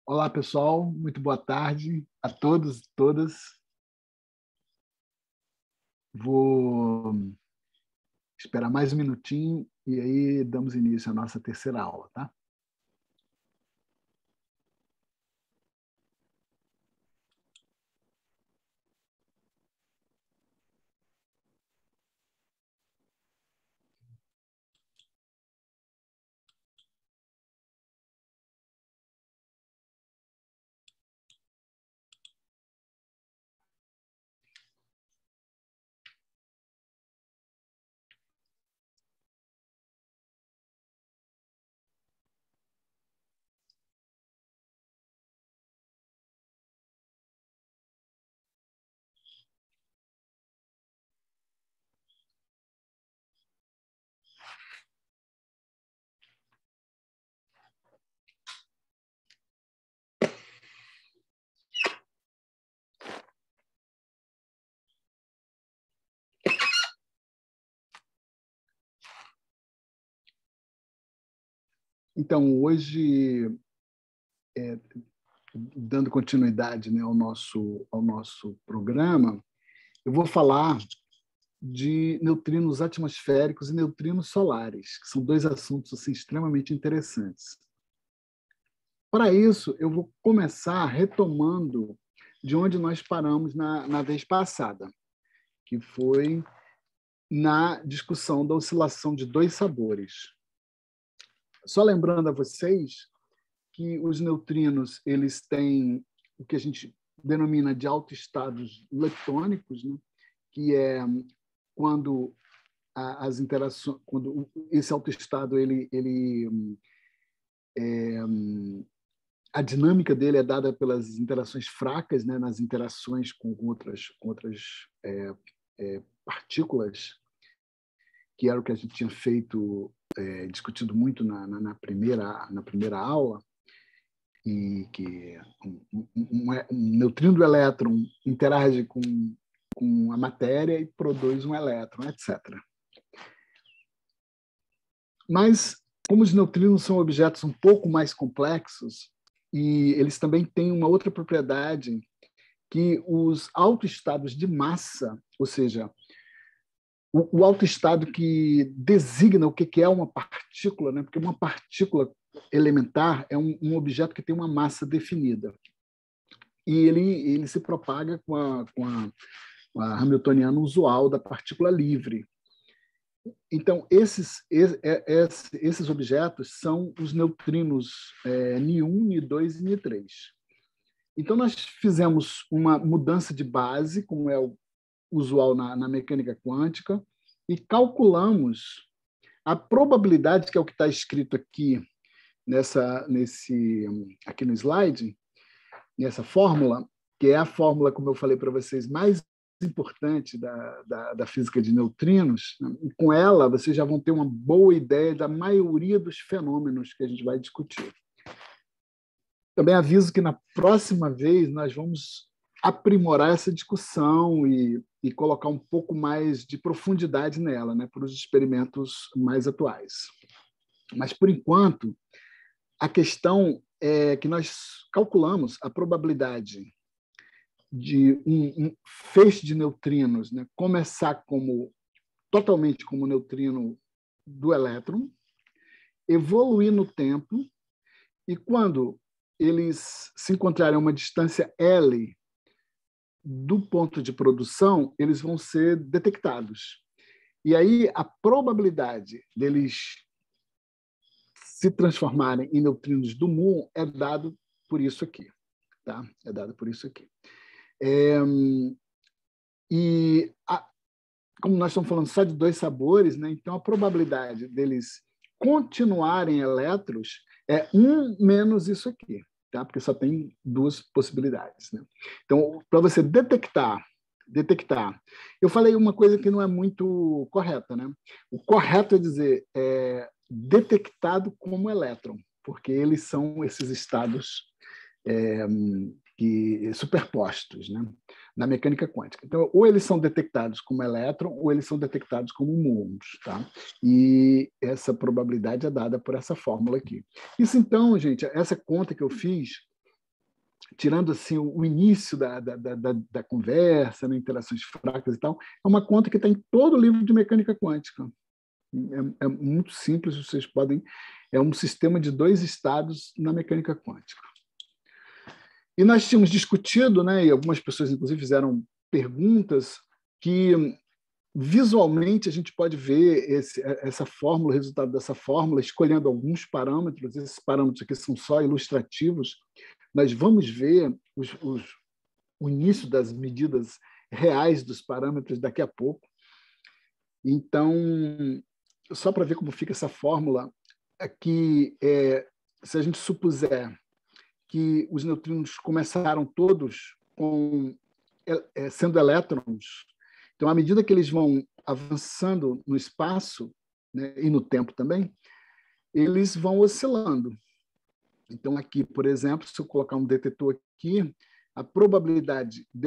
Olá, pessoal. Muito boa tarde a todos e todas. Vou esperar mais um minutinho e aí damos início à nossa terceira aula, tá? Então, hoje, dando continuidade, né, ao nosso programa, eu vou falar de neutrinos atmosféricos e neutrinos solares, que são dois assuntos assim, extremamente interessantes. Para isso, eu vou começar retomando de onde nós paramos na vez passada, que foi na discussão da oscilação de dois sabores. Só lembrando a vocês que os neutrinos eles têm o que a gente denomina de autoestados leptônicos, né? Que é quando as interações, quando esse autoestado a dinâmica dele é dada pelas interações fracas, né? Nas interações com outras partículas, que era o que a gente tinha feito, discutido muito na primeira aula, e que um neutrino do elétron interage com a matéria e produz um elétron, etc. Mas, como os neutrinos são objetos um pouco mais complexos, e eles também têm uma outra propriedade, que os autoestados de massa, ou seja, o autoestado que designa o que é uma partícula, né? Porque uma partícula elementar é um objeto que tem uma massa definida. E ele se propaga com a hamiltoniana usual da partícula livre. Então, esses objetos são os neutrinos Ni1, Ni2 e Ni3. Então, nós fizemos uma mudança de base, como é o usual na mecânica quântica, e calculamos a probabilidade, que é o que está escrito aqui aqui no slide, nessa fórmula, que é a fórmula, como eu falei para vocês, mais importante da física de neutrinos. Né? E com ela, vocês já vão ter uma boa ideia da maioria dos fenômenos que a gente vai discutir. Também aviso que na próxima vez nós vamos aprimorar essa discussão e colocar um pouco mais de profundidade nela, né, para os experimentos mais atuais. Mas, por enquanto, a questão é que nós calculamos a probabilidade de um feixe de neutrinos, né, começar totalmente como neutrino do elétron, evoluir no tempo, e quando eles se encontrarem a uma distância L do ponto de produção, eles vão ser detectados. E aí a probabilidade deles se transformarem em neutrinos do muon é dado por isso aqui, tá? É dado por isso aqui. Como nós estamos falando só de dois sabores, né? Então a probabilidade deles continuarem elétrons é 1 menos isso aqui, tá? Porque só tem duas possibilidades, né? Então, para você detectar, eu falei uma coisa que não é muito correta, né? O correto é dizer detectado como elétron, porque eles são esses estados superpostos, né, na mecânica quântica. Então, ou eles são detectados como elétron, ou eles são detectados como muons, tá? E essa probabilidade é dada por essa fórmula aqui. Isso, então, gente, essa conta que eu fiz tirando assim o início da conversa, né, interações fracas e tal, é uma conta que está em todo o livro de mecânica quântica. É muito simples, vocês podem... É um sistema de 2 estados na mecânica quântica. E nós tínhamos discutido, né, e algumas pessoas, inclusive, fizeram perguntas, que visualmente a gente pode ver essa fórmula, o resultado dessa fórmula, escolhendo alguns parâmetros. Esses parâmetros aqui são só ilustrativos. Nós vamos ver o início das medidas reais dos parâmetros daqui a pouco. Então, só para ver como fica essa fórmula, aqui, se a gente supuser que os neutrinos começaram todos sendo elétrons, então, à medida que eles vão avançando no espaço, né, e no tempo também, eles vão oscilando. Então, aqui, por exemplo, se eu colocar um detetor aqui, a probabilidade de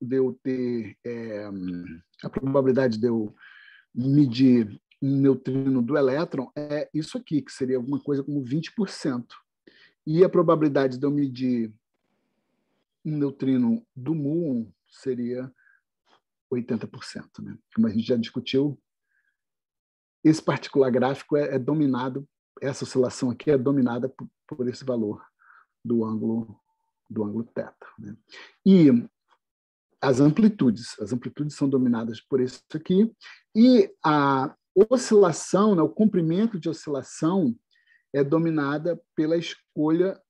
eu medir um neutrino do elétron é isso aqui, que seria alguma coisa como 20%. E a probabilidade de eu medir um neutrino do muon seria 80%. Né? Como a gente já discutiu, esse particular gráfico é dominado, essa oscilação aqui é dominada por esse valor do ângulo θ. Né? E as amplitudes são dominadas por isso aqui, e a oscilação, né, o comprimento de oscilação é dominada pela escolha,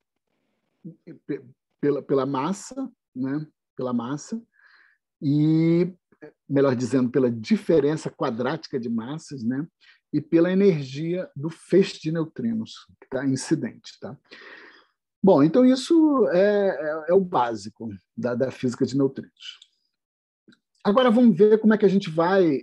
pela massa, né, pela massa, e, melhor dizendo, pela diferença quadrática de massas, né, e pela energia do feixe de neutrinos que está incidente. Tá? Bom, então isso é o básico da física de neutrinos. Agora vamos ver como é que a gente vai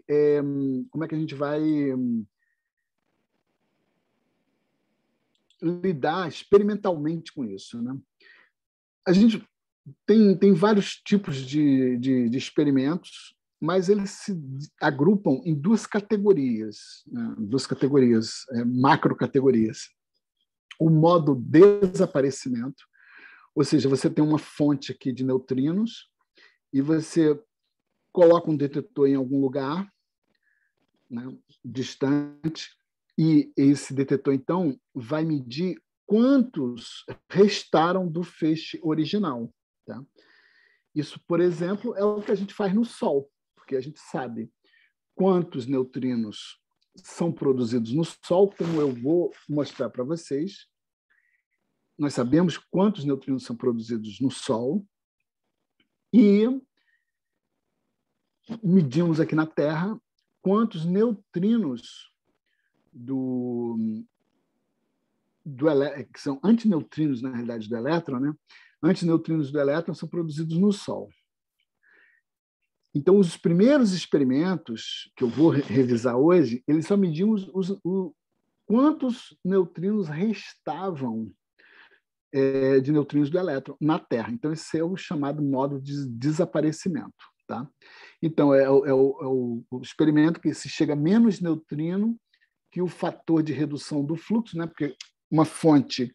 lidar experimentalmente com isso. Né? A gente tem vários tipos de experimentos, mas eles se agrupam em 2 categorias, né? 2 categorias, macro categorias. O modo desaparecimento, ou seja, você tem uma fonte aqui de neutrinos e você coloca um detetor em algum lugar, né, distante, e esse detetor, então, vai medir quantos restaram do feixe original. Tá? Isso, por exemplo, é o que a gente faz no Sol, porque a gente sabe quantos neutrinos são produzidos no Sol, como eu vou mostrar para vocês. Nós sabemos quantos neutrinos são produzidos no Sol e medimos aqui na Terra quantos neutrinos que são antineutrinos, na realidade, do elétron, né? Antineutrinos do elétron são produzidos no Sol. Então, os primeiros experimentos que eu vou revisar hoje, eles só mediam quantos neutrinos restavam de neutrinos do elétron na Terra. Então, esse é o chamado modo de desaparecimento. Tá? Então, é o experimento que se chega a menos neutrino que o fator de redução do fluxo, né? Porque uma fonte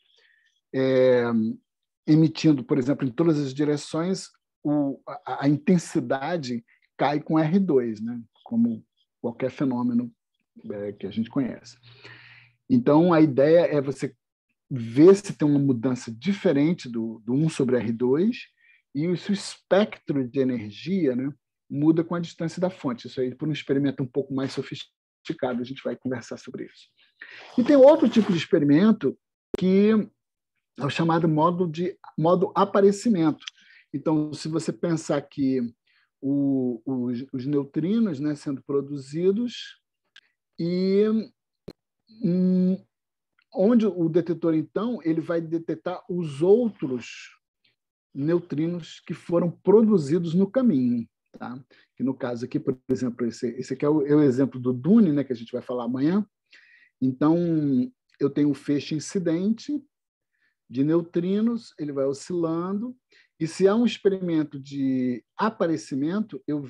emitindo, por exemplo, em todas as direções, a intensidade cai com R2, né? Como qualquer fenômeno que a gente conhece. Então, a ideia é você ver se tem uma mudança diferente do 1 sobre R2 e se o espectro de energia, né, muda com a distância da fonte. Isso aí, por um experimento um pouco mais sofisticado, a gente vai conversar sobre isso. E tem outro tipo de experimento que é o chamado modo aparecimento. Então, se você pensar que os neutrinos, né, sendo produzidos e onde o detetor, então, ele vai detectar os outros neutrinos que foram produzidos no caminho. Tá? Que no caso aqui, por exemplo, esse aqui é o exemplo do Dune, né, que a gente vai falar amanhã. Então, eu tenho um feixe incidente de neutrinos, ele vai oscilando, e se há um experimento de aparecimento, eu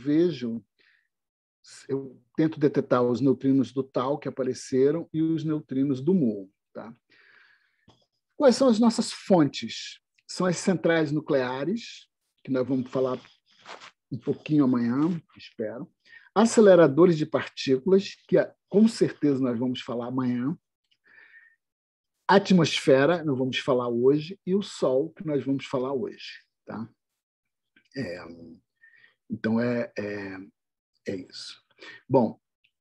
tento detectar os neutrinos do tau que apareceram e os neutrinos do muon. Tá? Quais são as nossas fontes? são as centrais nucleares, que nós vamos falar um pouquinho amanhã, espero. Aceleradores de partículas, que com certeza nós vamos falar amanhã. A atmosfera, nós vamos falar hoje, e o Sol, que nós vamos falar hoje. Tá? Então, é isso. Bom,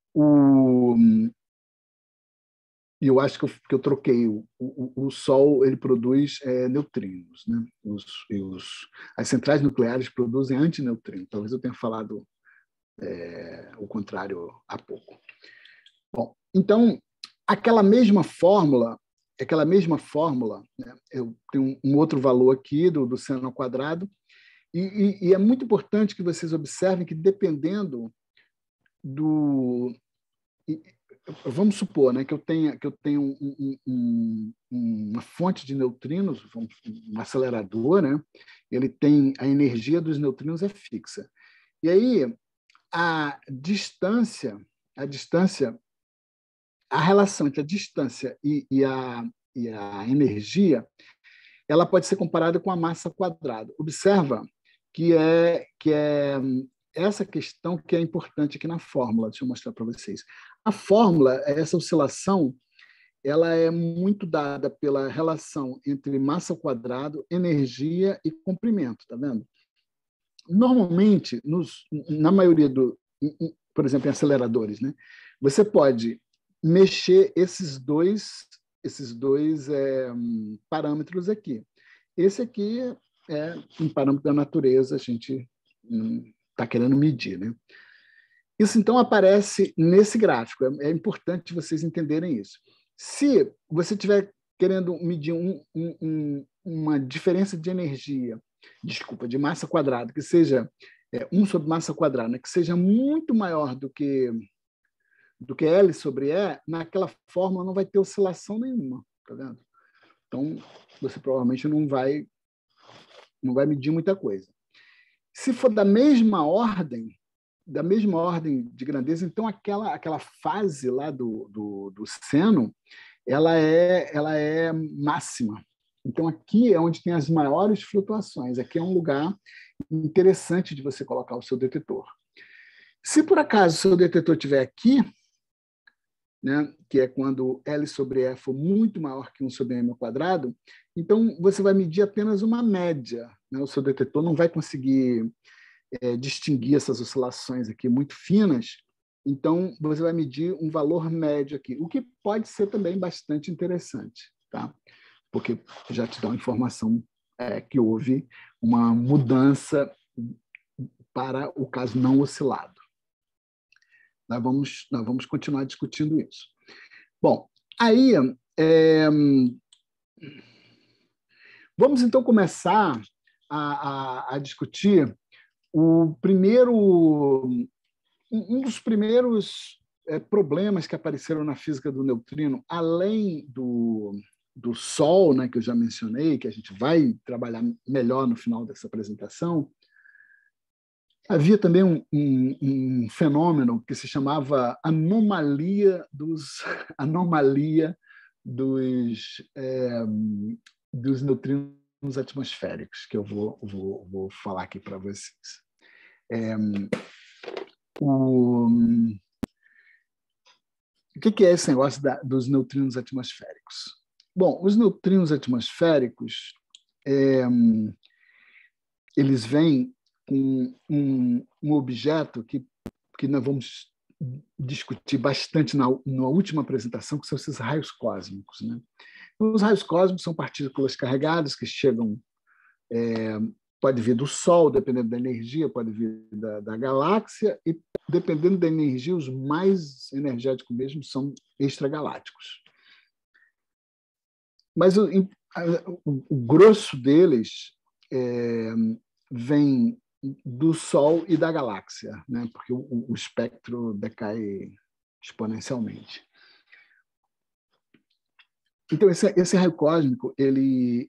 eu acho que eu troquei. O Sol ele produz neutrinos. Né? As centrais nucleares produzem antineutrinos. Talvez eu tenha falado o contrário há pouco. Bom, então, aquela mesma fórmula, né? Eu tenho um outro valor aqui do seno ao quadrado, e é muito importante que vocês observem que, dependendo do... Vamos supor, né, que eu tenho uma fonte de neutrinos, um acelerador, né? Ele tem a energia dos neutrinos é fixa. E aí a relação entre a distância e a energia, ela pode ser comparada com a massa quadrada. Observa que é essa questão que é importante aqui na fórmula. Deixa eu mostrar para vocês. A fórmula, essa oscilação, ela é muito dada pela relação entre massa ao quadrado, energia e comprimento, tá vendo? Normalmente, na maioria por exemplo, em aceleradores, né? Você pode mexer esses dois parâmetros aqui. Esse aqui é um parâmetro da natureza, a gente está querendo medir, né? Isso, então, aparece nesse gráfico. É importante vocês entenderem isso. Se você estiver querendo medir uma diferença de energia, de massa quadrada, que seja 1 sobre massa quadrada, né, que seja muito maior do que L sobre E, naquela fórmula não vai ter oscilação nenhuma. Tá vendo? Então, você provavelmente não vai medir muita coisa. Se for da mesma ordem de grandeza, então aquela fase lá do seno, ela é máxima. Então, aqui é onde tem as maiores flutuações. Aqui é um lugar interessante de você colocar o seu detetor. Se por acaso o seu detetor estiver aqui, né, que é quando L sobre E for muito maior que 1 sobre M ao quadrado, então você vai medir apenas uma média. Né? O seu detetor não vai conseguir distinguir essas oscilações aqui muito finas, então você vai medir um valor médio aqui, o que pode ser também bastante interessante, tá? Porque já te dá uma informação que houve uma mudança para o caso não oscilado. Nós vamos continuar discutindo isso. Bom, aí vamos então começar a discutir um dos primeiros problemas que apareceram na física do neutrino, além do Sol, né, que eu já mencionei, que a gente vai trabalhar melhor no final dessa apresentação. Havia também um fenômeno que se chamava anomalia dos neutrinos atmosféricos, que eu vou falar aqui para vocês. O que é esse negócio dos neutrinos atmosféricos? Bom, os neutrinos atmosféricos eles vêm com um objeto que nós vamos discutir bastante na última apresentação, que são esses raios cósmicos. Né? Os raios cósmicos são partículas carregadas que chegam, pode vir do Sol, dependendo da energia, pode vir da galáxia, e dependendo da energia, os mais energéticos mesmo são extragalácticos. Mas o grosso deles vem do Sol e da galáxia, né? Porque o espectro decai exponencialmente. Então, esse raio cósmico, ele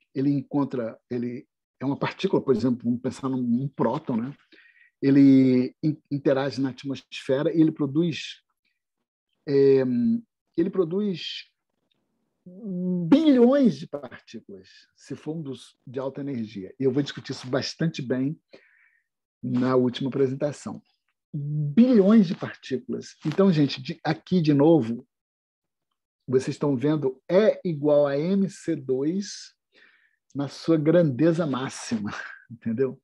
é uma partícula, por exemplo, vamos pensar num próton, né? Ele interage na atmosfera e ele produz bilhões de partículas, se for de alta energia. E eu vou discutir isso bastante bem na última apresentação. Bilhões de partículas. Então, gente, aqui de novo, vocês estão vendo E igual a mc2 na sua grandeza máxima, entendeu?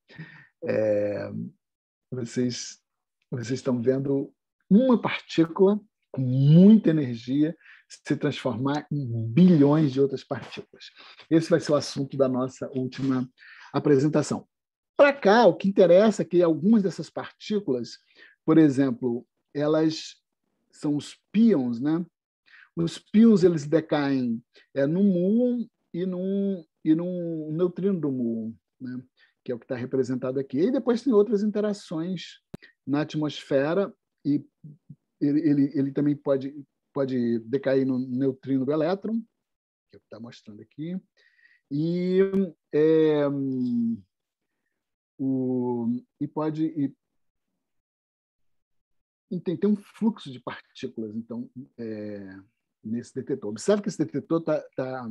Vocês estão vendo uma partícula com muita energia se transformar em bilhões de outras partículas. Esse vai ser o assunto da nossa última apresentação. Para cá, o que interessa é que algumas dessas partículas, por exemplo, elas são os pions, né? Os pions eles decaem no muon e num neutrino do muon, né? Que é o que está representado aqui. E depois tem outras interações na atmosfera e ele também pode decair no neutrino do elétron, que é o que está mostrando aqui, e tem um fluxo de partículas, então, nesse detetor. Observe que esse detetor está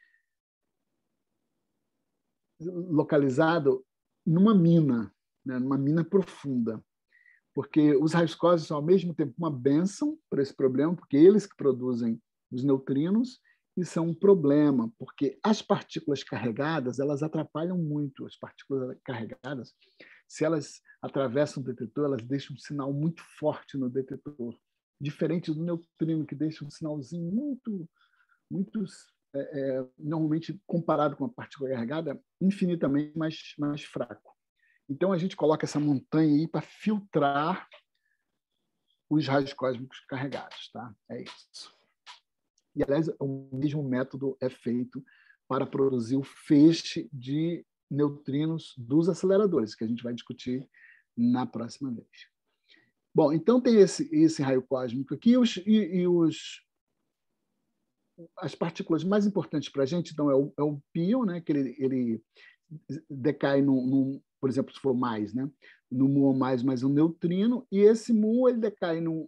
localizado numa mina, né, numa mina profunda, porque os raios cósmicos são, ao mesmo tempo, uma bênção para esse problema, porque eles que produzem os neutrinos, e são um problema, porque as partículas carregadas, elas atrapalham muito. As partículas carregadas, se elas atravessam o detetor, elas deixam um sinal muito forte no detetor, diferente do neutrino, que deixa um sinalzinho muito normalmente, comparado com a partícula carregada, infinitamente mais fraco. Então, a gente coloca essa montanha aí para filtrar os raios cósmicos carregados. Tá? É isso. E, aliás, o mesmo método é feito para produzir o feixe de neutrinos dos aceleradores, que a gente vai discutir na próxima vez. Bom, então tem esse raio cósmico aqui, as partículas mais importantes para a gente, então, é o pion, né, que ele decai por exemplo, se for mais, né, no muon mais um neutrino, e esse muon ele decai no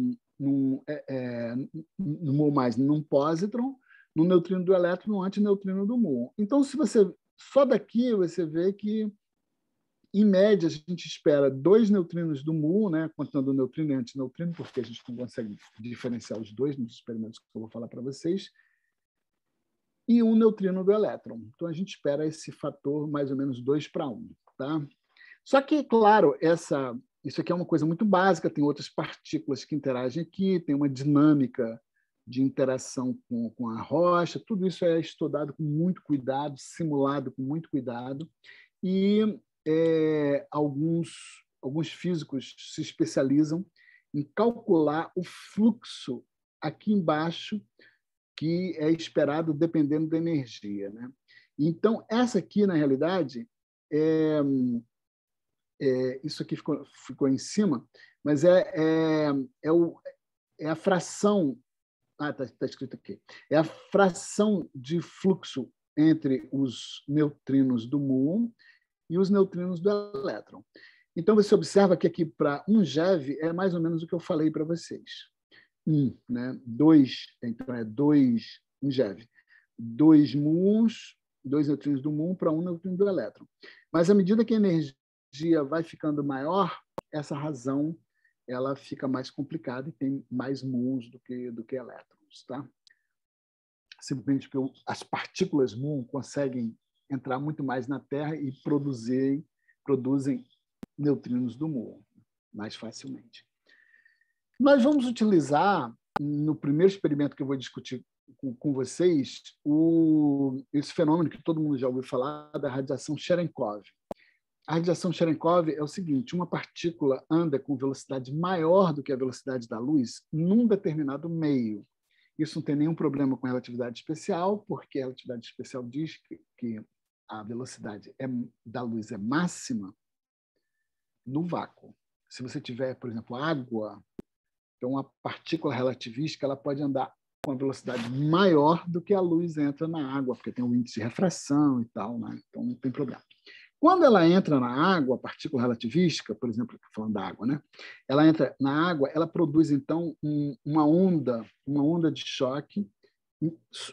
muon mais num pósitron, no neutrino do elétron, no antineutrino do muon. Então, se você só daqui você vê que, em média, a gente espera 2 neutrinos do muon, né, contando o neutrino e antineutrino, porque a gente não consegue diferenciar os dois nos experimentos que eu vou falar para vocês, e um neutrino do elétron. Então, a gente espera esse fator mais ou menos 2:1. Tá? Só que, claro, isso aqui é uma coisa muito básica, tem outras partículas que interagem aqui, tem uma dinâmica de interação com a rocha, tudo isso é estudado com muito cuidado, simulado com muito cuidado, e alguns físicos se especializam em calcular o fluxo aqui embaixo, que é esperado dependendo da energia. Né? Então, essa aqui, na realidade, isso aqui ficou em cima, mas é a fração... está escrito aqui. É a fração de fluxo entre os neutrinos do muon e os neutrinos do elétron. Então, você observa que aqui, para 1 GeV, é mais ou menos o que eu falei para vocês. 1, né? 2, então é 2, 1 GeV. 2 muons, 2 neutrinos do muon para 1 neutrino do elétron. Mas, à medida que a energia vai ficando maior, essa razão ela fica mais complicada e tem mais muons do que elétrons. Tá? Simplesmente porque as partículas muon conseguem entrar muito mais na Terra e produzem neutrinos do muon mais facilmente. Nós vamos utilizar, no primeiro experimento que eu vou discutir com vocês, esse fenômeno que todo mundo já ouviu falar, da radiação Cherenkov. A radiação Cherenkov é o seguinte: uma partícula anda com velocidade maior do que a velocidade da luz num determinado meio. Isso não tem nenhum problema com a relatividade especial, porque a relatividade especial diz que a velocidade da luz é máxima no vácuo. Se você tiver, por exemplo, água, então uma partícula relativística ela pode andar com a velocidade maior do que a luz entra na água, porque tem um índice de refração e tal, né? Então não tem problema. Quando ela entra na água, a partícula relativística, por exemplo, falando da água, né? Ela entra na água, ela produz então uma onda de choque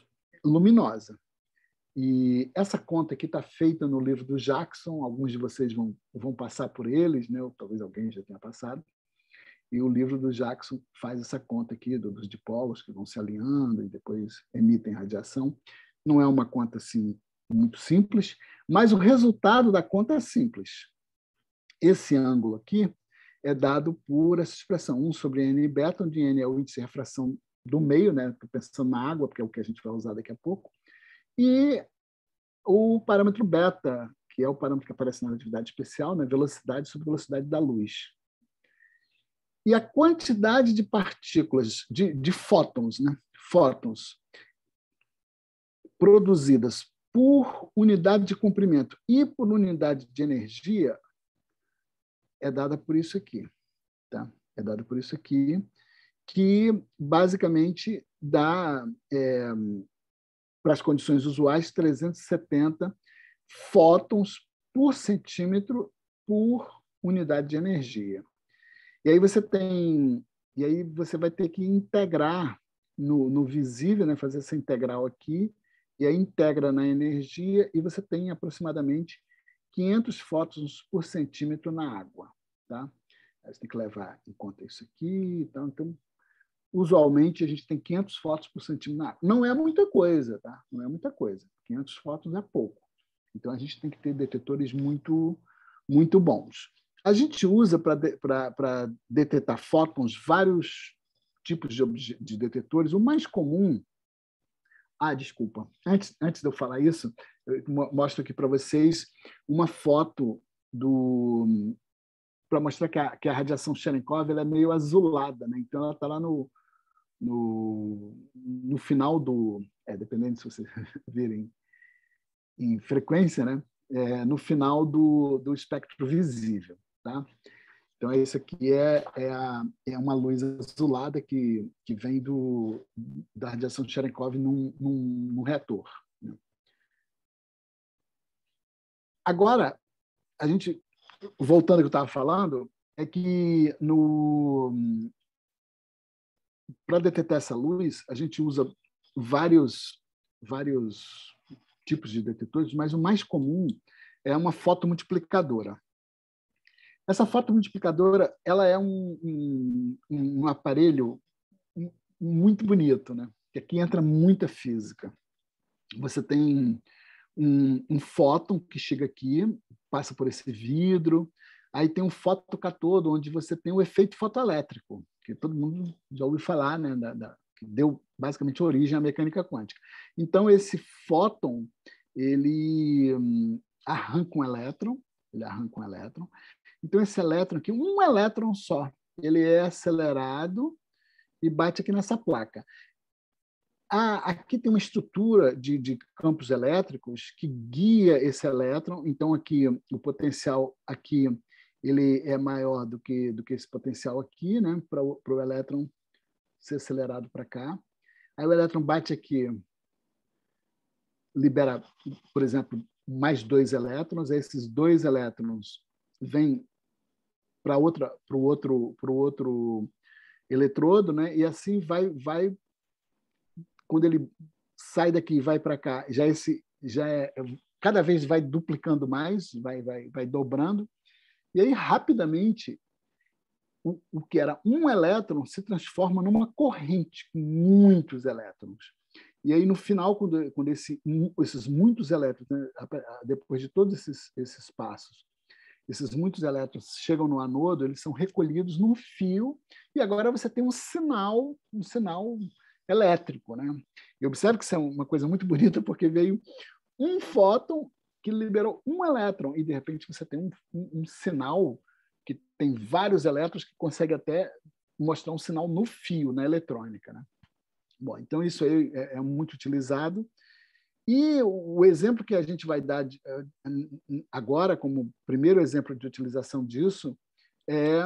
luminosa. E essa conta aqui está feita no livro do Jackson, alguns de vocês vão passar por eles, né? Ou talvez alguém já tenha passado. E o livro do Jackson faz essa conta aqui dos dipolos que vão se alinhando e depois emitem radiação. Não é uma conta assim muito simples, mas o resultado da conta é simples. Esse ângulo aqui é dado por essa expressão 1 sobre n beta, onde n é o índice de refração do meio, né? Estou pensando na água, porque é o que a gente vai usar daqui a pouco, e o parâmetro beta, que é o parâmetro que aparece na relatividade especial, né? Velocidade sobre velocidade da luz. E a quantidade de partículas, de fótons, né? Fótons produzidas por unidade de comprimento e por unidade de energia é dada por isso aqui. Tá? É dada por isso aqui, que basicamente dá, para as condições usuais, 370 fótons por centímetro por unidade de energia. E aí você vai ter que integrar no visível, né? Fazer essa integral aqui, e aí integra na energia, e você tem aproximadamente 500 fótons por centímetro na água. Tá? Aí você tem que levar em conta isso aqui. Então, usualmente, a gente tem 500 fótons por centímetro na água. Não é muita coisa, tá? Não é muita coisa. 500 fótons é pouco. Então, a gente tem que ter detetores muito, muito bons. A gente usa para detectar fótons vários tipos de detetores. O mais comum... desculpa. Antes de eu falar isso, eu mostro aqui para vocês uma foto para mostrar que a radiação Cherenkov ela é meio azulada, né? Então ela está lá no final dependendo se vocês virem em frequência, né? No final do espectro visível, tá? Então isso aqui é uma luz azulada que vem da radiação Cherenkov num reator, né? Agora, a gente voltando ao que eu estava falando, é que para detectar essa luz, a gente usa vários tipos de detetores, mas o mais comum é uma fotomultiplicadora. Essa fotomultiplicadora ela é um aparelho muito bonito, né? Que aqui entra muita física. Você tem um fóton que chega aqui, passa por esse vidro, aí tem um fotocatodo, onde você tem o efeito fotoelétrico, que todo mundo já ouviu falar, né, que deu basicamente origem à mecânica quântica. Então, esse fóton, ele arranca um elétron, Então, esse elétron aqui, um elétron só, ele é acelerado e bate aqui nessa placa. Aqui tem uma estrutura de campos elétricos que guia esse elétron. Então, aqui o potencial aqui ele é maior do que esse potencial aqui, né? Para o elétron ser acelerado para cá. Aí o elétron bate aqui, libera, por exemplo, mais 2 elétrons. Aí esses 2 elétrons vêm para o outro eletrodo, né? E assim vai quando ele sai daqui e vai para cá, cada vez vai duplicando mais, vai dobrando, e aí rapidamente o que era um elétron se transforma numa corrente com muitos elétrons. E aí no final, quando esses muitos elétrons, né, depois de todos esses passos, esses muitos elétrons chegam no anodo, eles são recolhidos num fio, e agora você tem um sinal elétrico, né? E observe que isso é uma coisa muito bonita, porque veio um fóton que liberou um elétron, e de repente você tem um sinal que tem vários elétrons que consegue até mostrar um sinal no fio, na eletrônica, né? Bom, então isso aí é muito utilizado. E o exemplo que a gente vai dar agora, como primeiro exemplo de utilização disso, é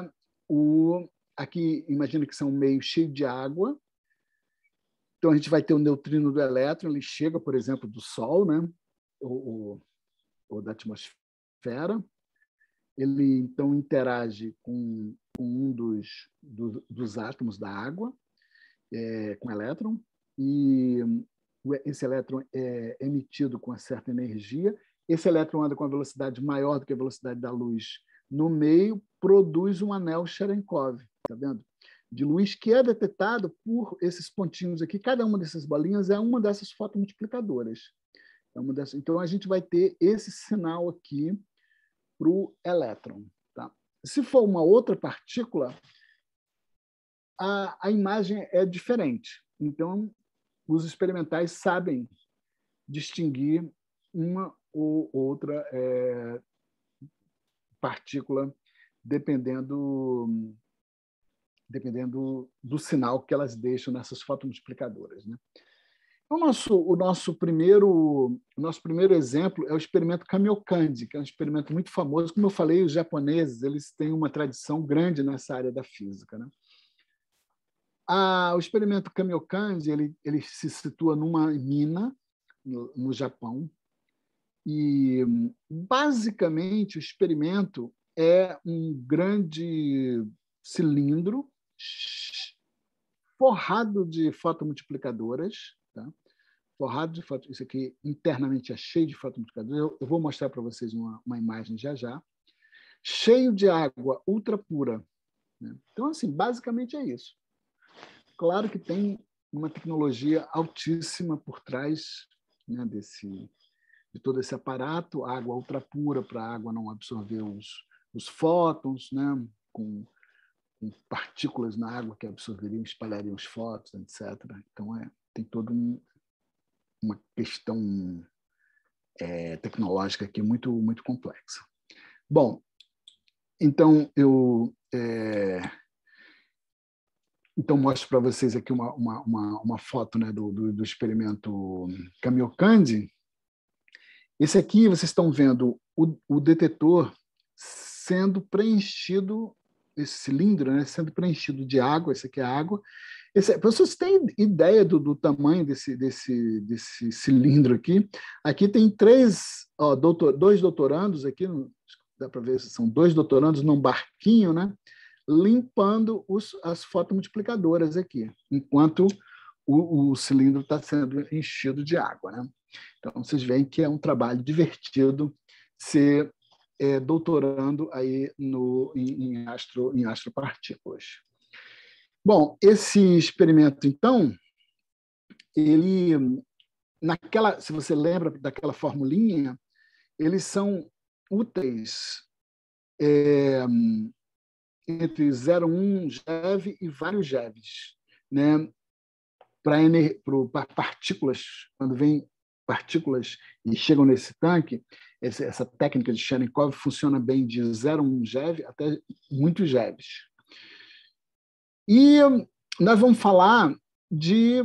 aqui, imagina que são um meio cheio de água. Então, a gente vai ter o neutrino do elétron, ele chega, por exemplo, do Sol, né? ou da atmosfera. Ele, então, interage com um dos átomos da água, com elétron, e esse elétron é emitido com uma certa energia, esse elétron anda com a velocidade maior do que a velocidade da luz no meio, produz um anel Cherenkov, tá vendo? De luz que é detectado por esses pontinhos aqui. Cada uma dessas bolinhas é uma dessas fotomultiplicadoras. Então, a gente vai ter esse sinal aqui para o elétron. Tá? Se for uma outra partícula, a imagem é diferente. Então, os experimentais sabem distinguir uma ou outra partícula dependendo do sinal que elas deixam nessas fotomultiplicadoras, né? O nosso primeiro exemplo é o experimento Kamiokande, que é um experimento muito famoso. Como eu falei, os japoneses eles têm uma tradição grande nessa área da física, né? O experimento Kamiokande ele se situa numa mina no Japão e, basicamente, o experimento é um grande cilindro forrado de fotomultiplicadoras, tá? Forrado de isso aqui internamente é cheio de fotomultiplicadoras. Eu vou mostrar para vocês uma imagem já. Cheio de água ultra pura, né? Então, assim, basicamente é isso. Claro que tem uma tecnologia altíssima por trás, né, de todo esse aparato, água ultra pura para a água não absorver os fótons, né, com partículas na água que absorveriam, espalhariam os fótons, etc. Então, tem toda uma questão tecnológica aqui muito, muito complexa. Bom, então Então, mostro para vocês aqui uma foto, né, do experimento Kamiokande. Esse aqui, vocês estão vendo o detetor sendo preenchido, esse cilindro, né, sendo preenchido de água. Esse aqui é água. Vocês têm ideia do tamanho desse cilindro aqui? Aqui tem dois doutorandos aqui, dá para ver, são dois doutorandos num barquinho, né, limpando as fotomultiplicadoras aqui, enquanto o cilindro está sendo enchido de água, né? Então, vocês veem que é um trabalho divertido ser doutorando aí em astropartículas. Bom, esse experimento, então, se você lembra daquela formulinha, eles são úteis entre 0,1 GeV e vários GeVs, né? Para partículas, quando vem partículas e chegam nesse tanque, essa técnica de Cherenkov funciona bem de 0,1 GeV até muitos GeVs. E nós vamos falar de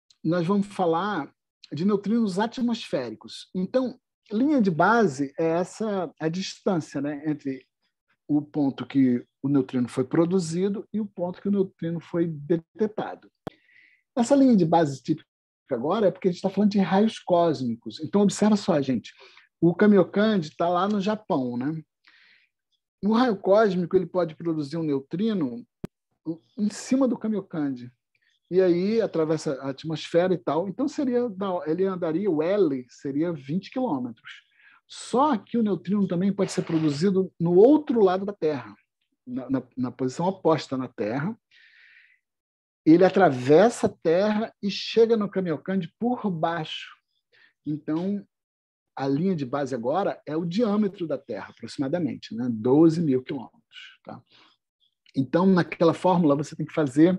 neutrinos atmosféricos. Então, linha de base é a distância, né, entre o ponto que o neutrino foi produzido e o ponto que o neutrino foi detectado. Essa linha de base típica agora é porque a gente está falando de raios cósmicos. Então, observa só, gente. O Kamiokande está lá no Japão, né? O raio cósmico ele pode produzir um neutrino em cima do Kamiokande. E aí atravessa a atmosfera e tal. Então, ele andaria, o L seria 20 quilômetros. Só que o neutrino também pode ser produzido no outro lado da Terra, na posição oposta na Terra. Ele atravessa a Terra e chega no Kamiokande por baixo. Então, a linha de base agora é o diâmetro da Terra, aproximadamente, né? 12 mil quilômetros. Tá? Então, naquela fórmula, você tem que fazer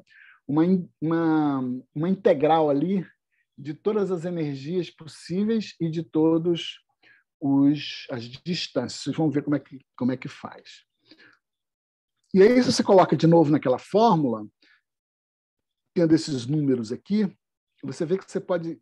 uma integral ali de todas as energias possíveis e de todas as distâncias. Vocês vão ver como é que faz. E aí, se você coloca de novo naquela fórmula, tendo esses números aqui, você vê que você pode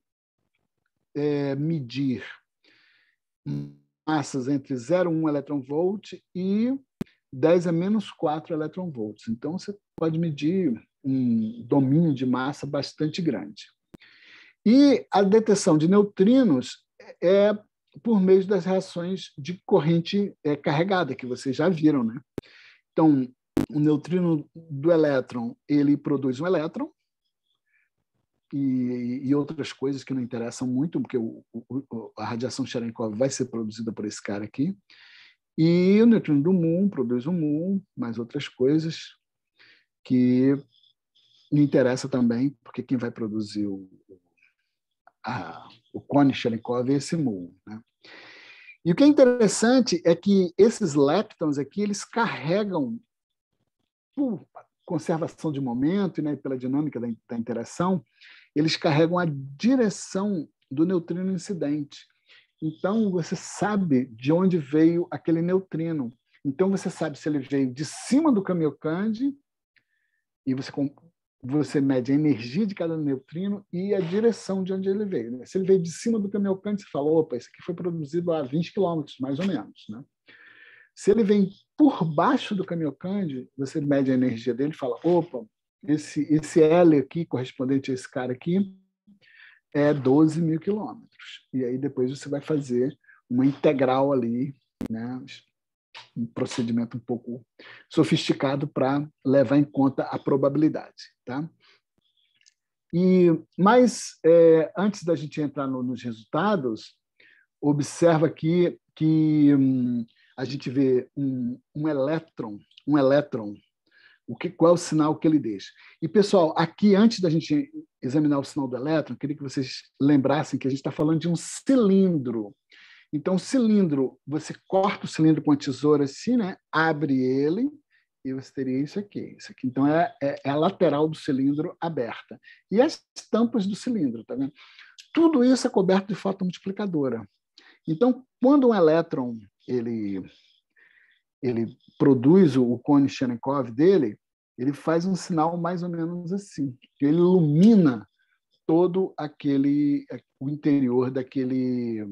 medir massas entre 0,1 eletronvolt e 10 a menos 4 eletronvolts. Então, você pode medir um domínio de massa bastante grande. E a detecção de neutrinos é por meio das reações de corrente carregada, que vocês já viram, né? Então, o neutrino do elétron, ele produz um elétron, e outras coisas que não interessam muito, porque a radiação Cherenkov vai ser produzida por esse cara aqui. E o neutrino do muon produz um muon, mais outras coisas que me interessa também, porque quem vai produzir o cone Cherenkov é esse muon, né? E o que é interessante é que esses leptons aqui, eles carregam, por conservação de momento, né, pela dinâmica da interação, eles carregam a direção do neutrino incidente. Então, você sabe de onde veio aquele neutrino. Então, você sabe se ele veio de cima do Kamiokande, e você mede a energia de cada neutrino e a direção de onde ele veio. Se ele veio de cima do Kamiokande, você fala, opa, isso aqui foi produzido a 20 quilômetros, mais ou menos, né? Se ele vem por baixo do Kamiokande, você mede a energia dele e fala, opa, esse L aqui, correspondente a esse cara aqui, é 12 mil quilômetros. E aí depois você vai fazer uma integral ali, né? Um procedimento um pouco sofisticado para levar em conta a probabilidade. Tá? Mas, antes da gente entrar nos resultados, observa aqui que a gente vê um elétron, qual é o sinal que ele deixa. E, pessoal, aqui, antes da gente examinar o sinal do elétron, queria que vocês lembrassem que a gente está falando de um cilindro. Então, o cilindro, você corta o cilindro com a tesoura assim, né? Abre ele, e você teria isso aqui. Isso aqui, então, é a lateral do cilindro aberta. E as tampas do cilindro, tá vendo? Tudo isso é coberto de fotomultiplicadora. Então, quando um elétron ele produz o cone Cherenkov dele, ele faz um sinal mais ou menos assim. Ele ilumina todo o interior daquele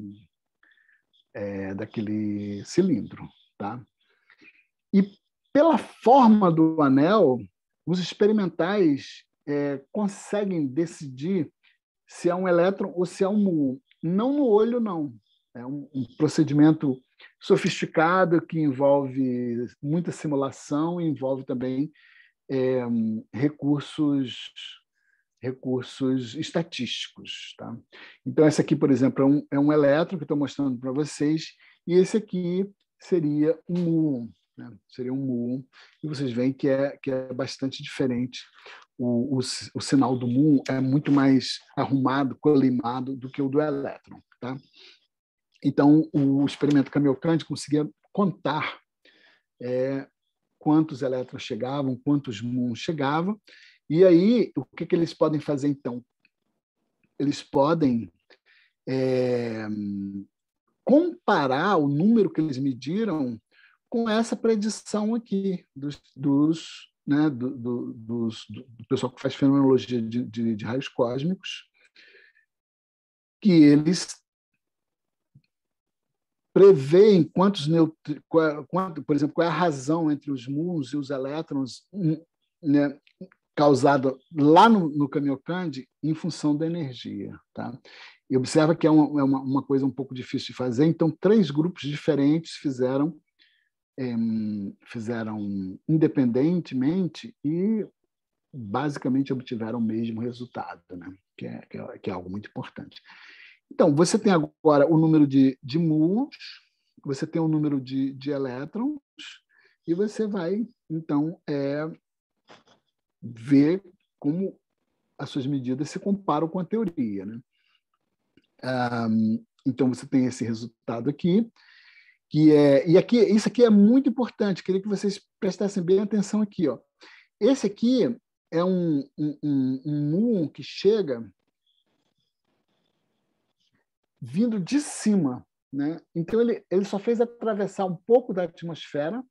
cilindro. Tá? E pela forma do anel, os experimentais conseguem decidir se é um elétron ou se é um muon. Não no olho, não. É um procedimento sofisticado que envolve muita simulação e envolve também recursos estatísticos. Tá? Então, esse aqui, por exemplo, é um elétron que eu estou mostrando para vocês, e esse aqui seria um muon. Né? Seria um muon, e vocês veem que é bastante diferente. O sinal do muon é muito mais arrumado, colimado do que o do elétron. Tá? Então, o experimento Kamiokande conseguia contar quantos elétrons chegavam, quantos muons chegavam, e aí, o que eles podem fazer, então? Eles podem comparar o número que eles mediram com essa predição aqui do pessoal que faz fenomenologia de raios cósmicos, que eles prevêem por exemplo, qual é a razão entre os muons e os elétrons, né, causada lá no Kamiokande em função da energia. Tá? E observa que é uma coisa um pouco difícil de fazer, então 3 grupos diferentes fizeram independentemente e basicamente obtiveram o mesmo resultado, né? que é algo muito importante. Então, você tem agora o número de muons, você tem o número de elétrons, e você vai, então, ver como as suas medidas se comparam com a teoria. Né? Então, você tem esse resultado aqui, isso aqui é muito importante, queria que vocês prestassem bem atenção aqui. Ó. Esse aqui é um muon que chega vindo de cima. Né? Então, ele só fez atravessar um pouco da atmosfera,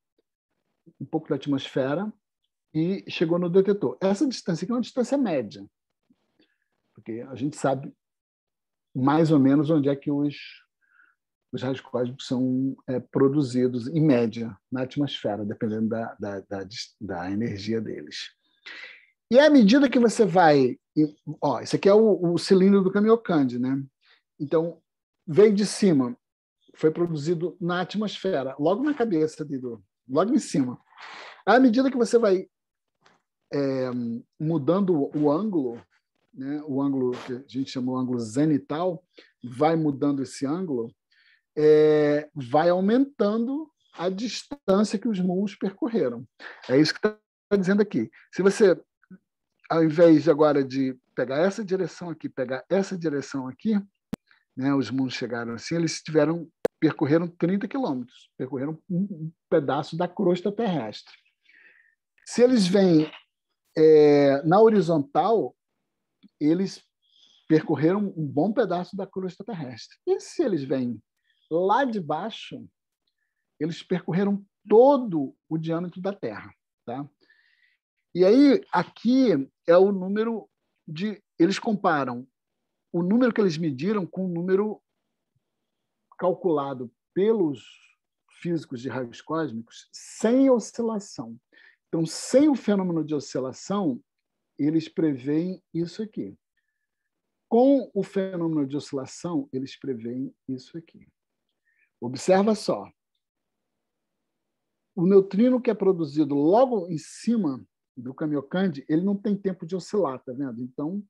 e chegou no detetor. Essa distância aqui é uma distância média, porque a gente sabe mais ou menos onde é que os raios cósmicos são produzidos, em média, na atmosfera, dependendo da energia deles. E à medida que você vai... Esse aqui é o cilindro do Kamiokande, né? Então, veio de cima, foi produzido na atmosfera, logo na cabeça, logo em cima. À medida que você vai mudando o ângulo, né, o ângulo que a gente chama de ângulo zenital, vai mudando esse ângulo, vai aumentando a distância que os muons percorreram. É isso que está dizendo aqui. Se você, ao invés de agora de pegar essa direção aqui, pegar essa direção aqui, né, os muons chegaram assim, eles percorreram 30 quilômetros, percorreram um pedaço da crosta terrestre. Se eles vêm na horizontal, eles percorreram um bom pedaço da crosta terrestre. E se eles vêm lá de baixo, eles percorreram todo o diâmetro da Terra. Tá? E aí, aqui é o número de... Eles comparam o número que eles mediram com o número calculado pelos físicos de raios cósmicos sem oscilação. Então, sem o fenômeno de oscilação, eles preveem isso aqui. Com o fenômeno de oscilação, eles preveem isso aqui. Observa só. O neutrino que é produzido logo em cima do Kamiokande, ele não tem tempo de oscilar, tá vendo? Então,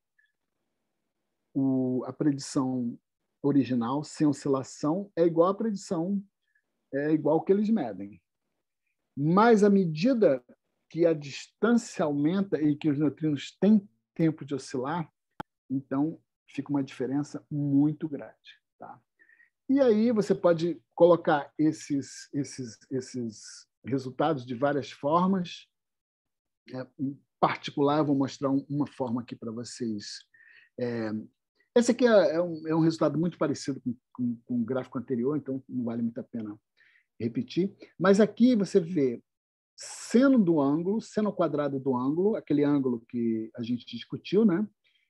a predição original, sem oscilação, é igual à predição, é igual ao que eles medem. Mas, à medida que a distância aumenta e que os neutrinos têm tempo de oscilar, então fica uma diferença muito grande. Tá? E aí você pode colocar esses resultados de várias formas. Em particular, eu vou mostrar uma forma aqui para vocês. Esse aqui é um resultado muito parecido com o gráfico anterior, então não vale muito a pena repetir. Mas aqui você vê seno do ângulo, seno ao quadrado do ângulo, aquele ângulo que a gente discutiu, né?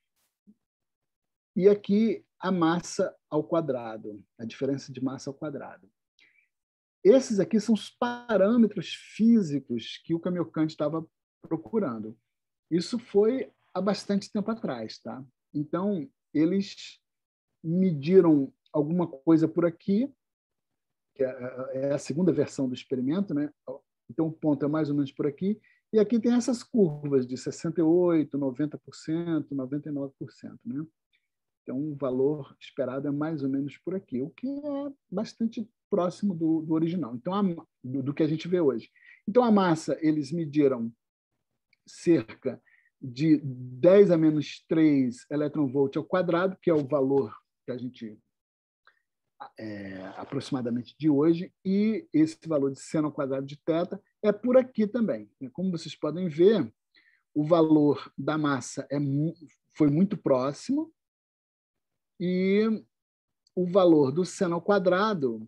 E aqui a massa ao quadrado, a diferença de massa ao quadrado. Esses aqui são os parâmetros físicos que o Kamiokande estava procurando. Isso foi há bastante tempo atrás, tá? Então, eles mediram alguma coisa por aqui, que é a segunda versão do experimento, né? Então, o ponto é mais ou menos por aqui. E aqui tem essas curvas de 68%, 90%, 99%, né? Então, o valor esperado é mais ou menos por aqui, o que é bastante próximo do original, então do que a gente vê hoje. Então, a massa, eles mediram cerca de 10 a menos 3 eletronvolt ao quadrado, que é o valor que a gente aproximadamente de hoje, e esse valor de seno ao quadrado de θ é por aqui também. Como vocês podem ver, o valor da massa foi muito próximo, e o valor do seno ao quadrado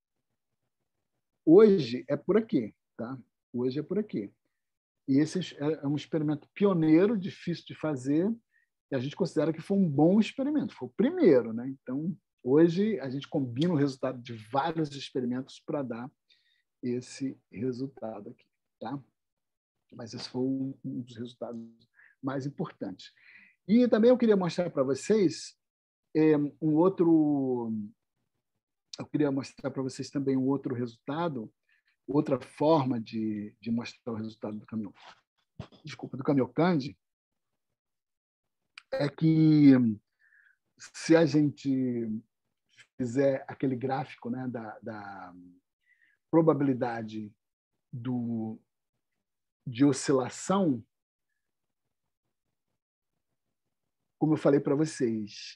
hoje é por aqui. Tá? Hoje é por aqui. E esse é um experimento pioneiro, difícil de fazer, e a gente considera que foi um bom experimento, foi o primeiro. Né? Então, hoje, a gente combina o resultado de vários experimentos para dar esse resultado aqui. Tá? Mas esse foi um dos resultados mais importantes. E também eu queria mostrar para vocês eu queria mostrar para vocês também um outro resultado, outra forma de mostrar o resultado do Kamiokande, é que se a gente fizer aquele gráfico, né, da probabilidade de oscilação, como eu falei para vocês,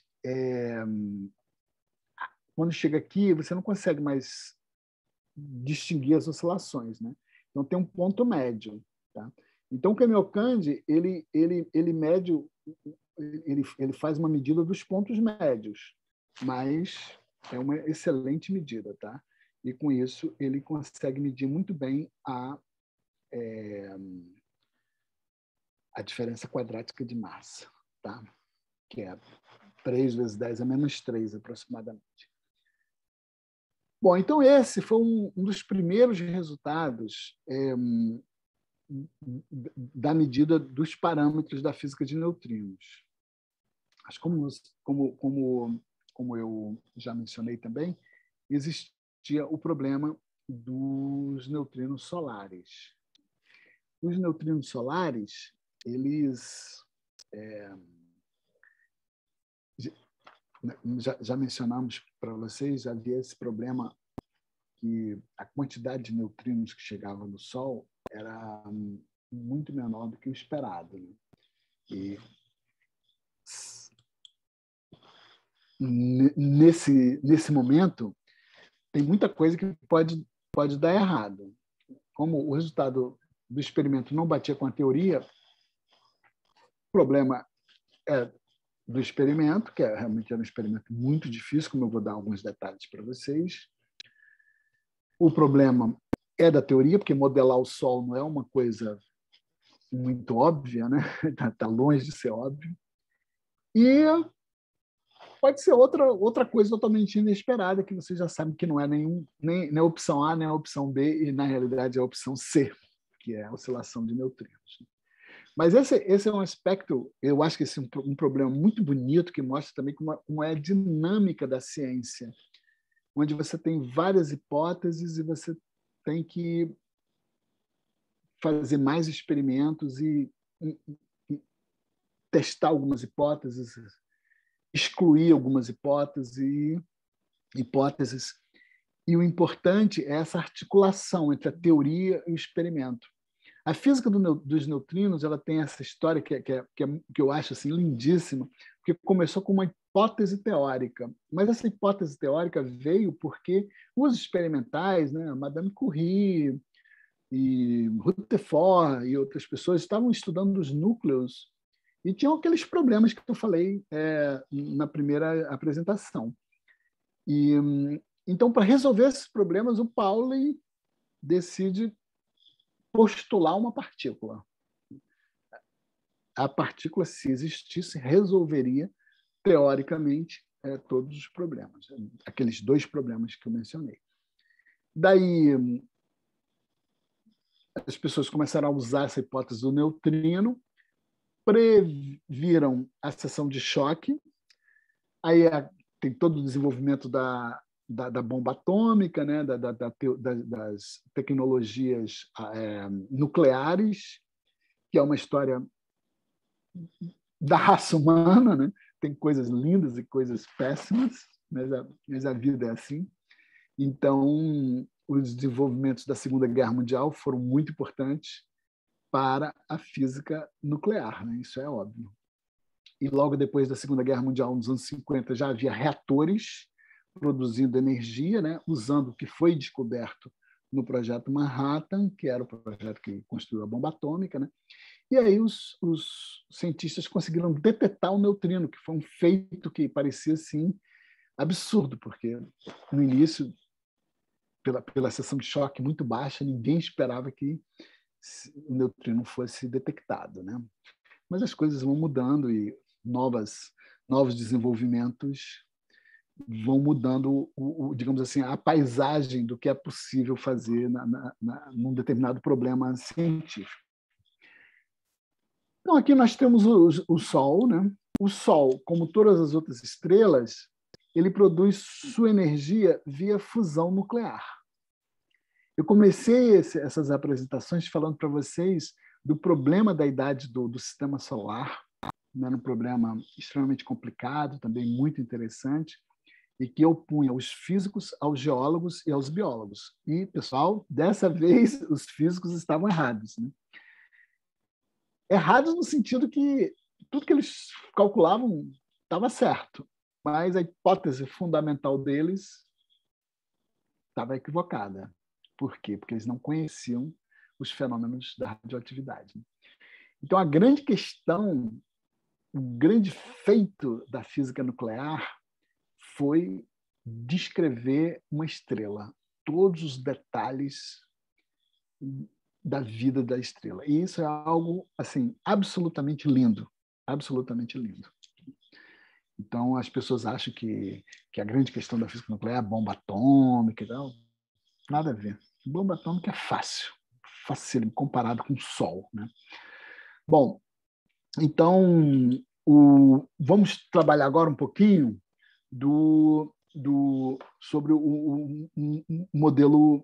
quando chega aqui, você não consegue mais distinguir as oscilações. Né? Então, tem um ponto médio. Tá? Então, o Kamiokande, ele mede, ele faz uma medida dos pontos médios, mas é uma excelente medida. Tá? E, com isso, ele consegue medir muito bem a diferença quadrática de massa, tá? Que é 3 vezes 10 a menos 3, aproximadamente. Bom, então esse foi um dos primeiros resultados da medida dos parâmetros da física de neutrinos. Mas como eu já mencionei também, existia o problema dos neutrinos solares. Os neutrinos solares, eles já mencionamos para vocês, havia esse problema que a quantidade de neutrinos que chegava no Sol era muito menor do que o esperado, né? E nesse momento, tem muita coisa que pode dar errado. Como o resultado do experimento não batia com a teoria, o problema é do experimento, que realmente era um experimento muito difícil, como eu vou dar alguns detalhes para vocês. O problema é da teoria, porque modelar o Sol não é uma coisa muito óbvia, né? Está longe de ser óbvio. E pode ser outra coisa totalmente inesperada, que você já sabe que não é nem a opção A, nem a opção B, e na realidade é a opção C, que é a oscilação de neutrinos. Mas esse é um aspecto, eu acho que esse é um problema muito bonito, que mostra também como é a dinâmica da ciência, onde você tem várias hipóteses e você tem que fazer mais experimentos e testar algumas hipóteses, excluir algumas hipóteses. E o importante é essa articulação entre a teoria e o experimento. A física dos neutrinos, ela tem essa história que eu acho assim, lindíssima, porque começou com uma hipótese teórica. Mas essa hipótese teórica veio porque os experimentais, né, Madame Curie e Rutherford e outras pessoas estavam estudando os núcleos e tinham aqueles problemas que eu falei na primeira apresentação. Então, para resolver esses problemas, o Pauli decide postular uma partícula. A partícula, se existisse, resolveria, teoricamente, todos os problemas, aqueles 2 problemas que eu mencionei. Daí, as pessoas começaram a usar essa hipótese do neutrino, previram a seção de choque, aí tem todo o desenvolvimento da bomba atômica, né, das tecnologias nucleares, que é uma história da raça humana, né? Tem coisas lindas e coisas péssimas, mas a vida é assim. Então, os desenvolvimentos da Segunda Guerra Mundial foram muito importantes para a física nuclear, né? Isso é óbvio. E logo depois da Segunda Guerra Mundial, nos anos 50, já havia reatores produzindo energia, né? Usando o que foi descoberto no projeto Manhattan, que era o projeto que construiu a bomba atômica, né? E aí os cientistas conseguiram detectar o neutrino, que foi um feito que parecia assim absurdo, porque no início, pela seção de choque muito baixa, ninguém esperava que o neutrino fosse detectado, né? Mas as coisas vão mudando e novos desenvolvimentos vão mudando, digamos assim, a paisagem do que é possível fazer num determinado problema científico. Então, aqui nós temos o Sol, né? O Sol, como todas as outras estrelas, ele produz sua energia via fusão nuclear. Eu comecei essas apresentações falando para vocês do problema da idade do sistema solar, né? Um problema extremamente complicado, também muito interessante, e que opunha os físicos aos geólogos e aos biólogos. E, pessoal, dessa vez os físicos estavam errados, né? Errados no sentido que tudo que eles calculavam estava certo, mas a hipótese fundamental deles estava equivocada. Por quê? Porque eles não conheciam os fenômenos da radioatividade. Então, a grande questão, o grande feito da física nuclear foi descrever uma estrela, todos os detalhes da vida da estrela. E isso é algo assim absolutamente lindo, absolutamente lindo. Então as pessoas acham que a grande questão da física nuclear é a bomba atômica e tal. Nada a ver. Bomba atômica é fácil comparado com o Sol, né? Bom, então vamos trabalhar agora um pouquinho sobre o modelo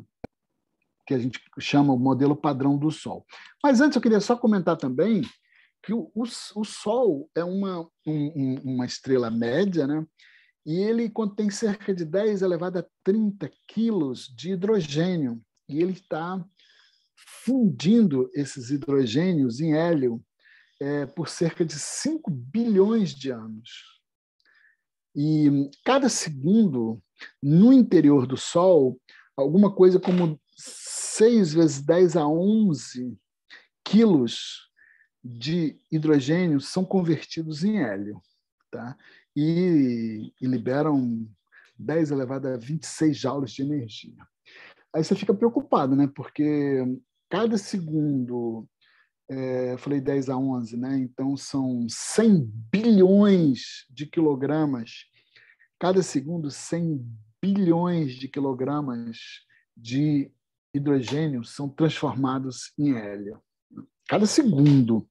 que a gente chama o modelo padrão do Sol. Mas antes eu queria só comentar também que o Sol é uma estrela média, né? E ele contém cerca de 10 elevado a 30 quilos de hidrogênio, e ele está fundindo esses hidrogênios em hélio por cerca de 5 bilhões de anos. E cada segundo, no interior do Sol, alguma coisa como 6 vezes 10 a 11 quilos de hidrogênio são convertidos em hélio, tá? E liberam 10 elevado a 26 joules de energia. Aí você fica preocupado, né? Porque cada segundo, eu falei 10 a 11, né? Então são 100 bilhões de quilogramas. Cada segundo, 100 bilhões de quilogramas de hidrogênio são transformados em hélio. Cada segundo.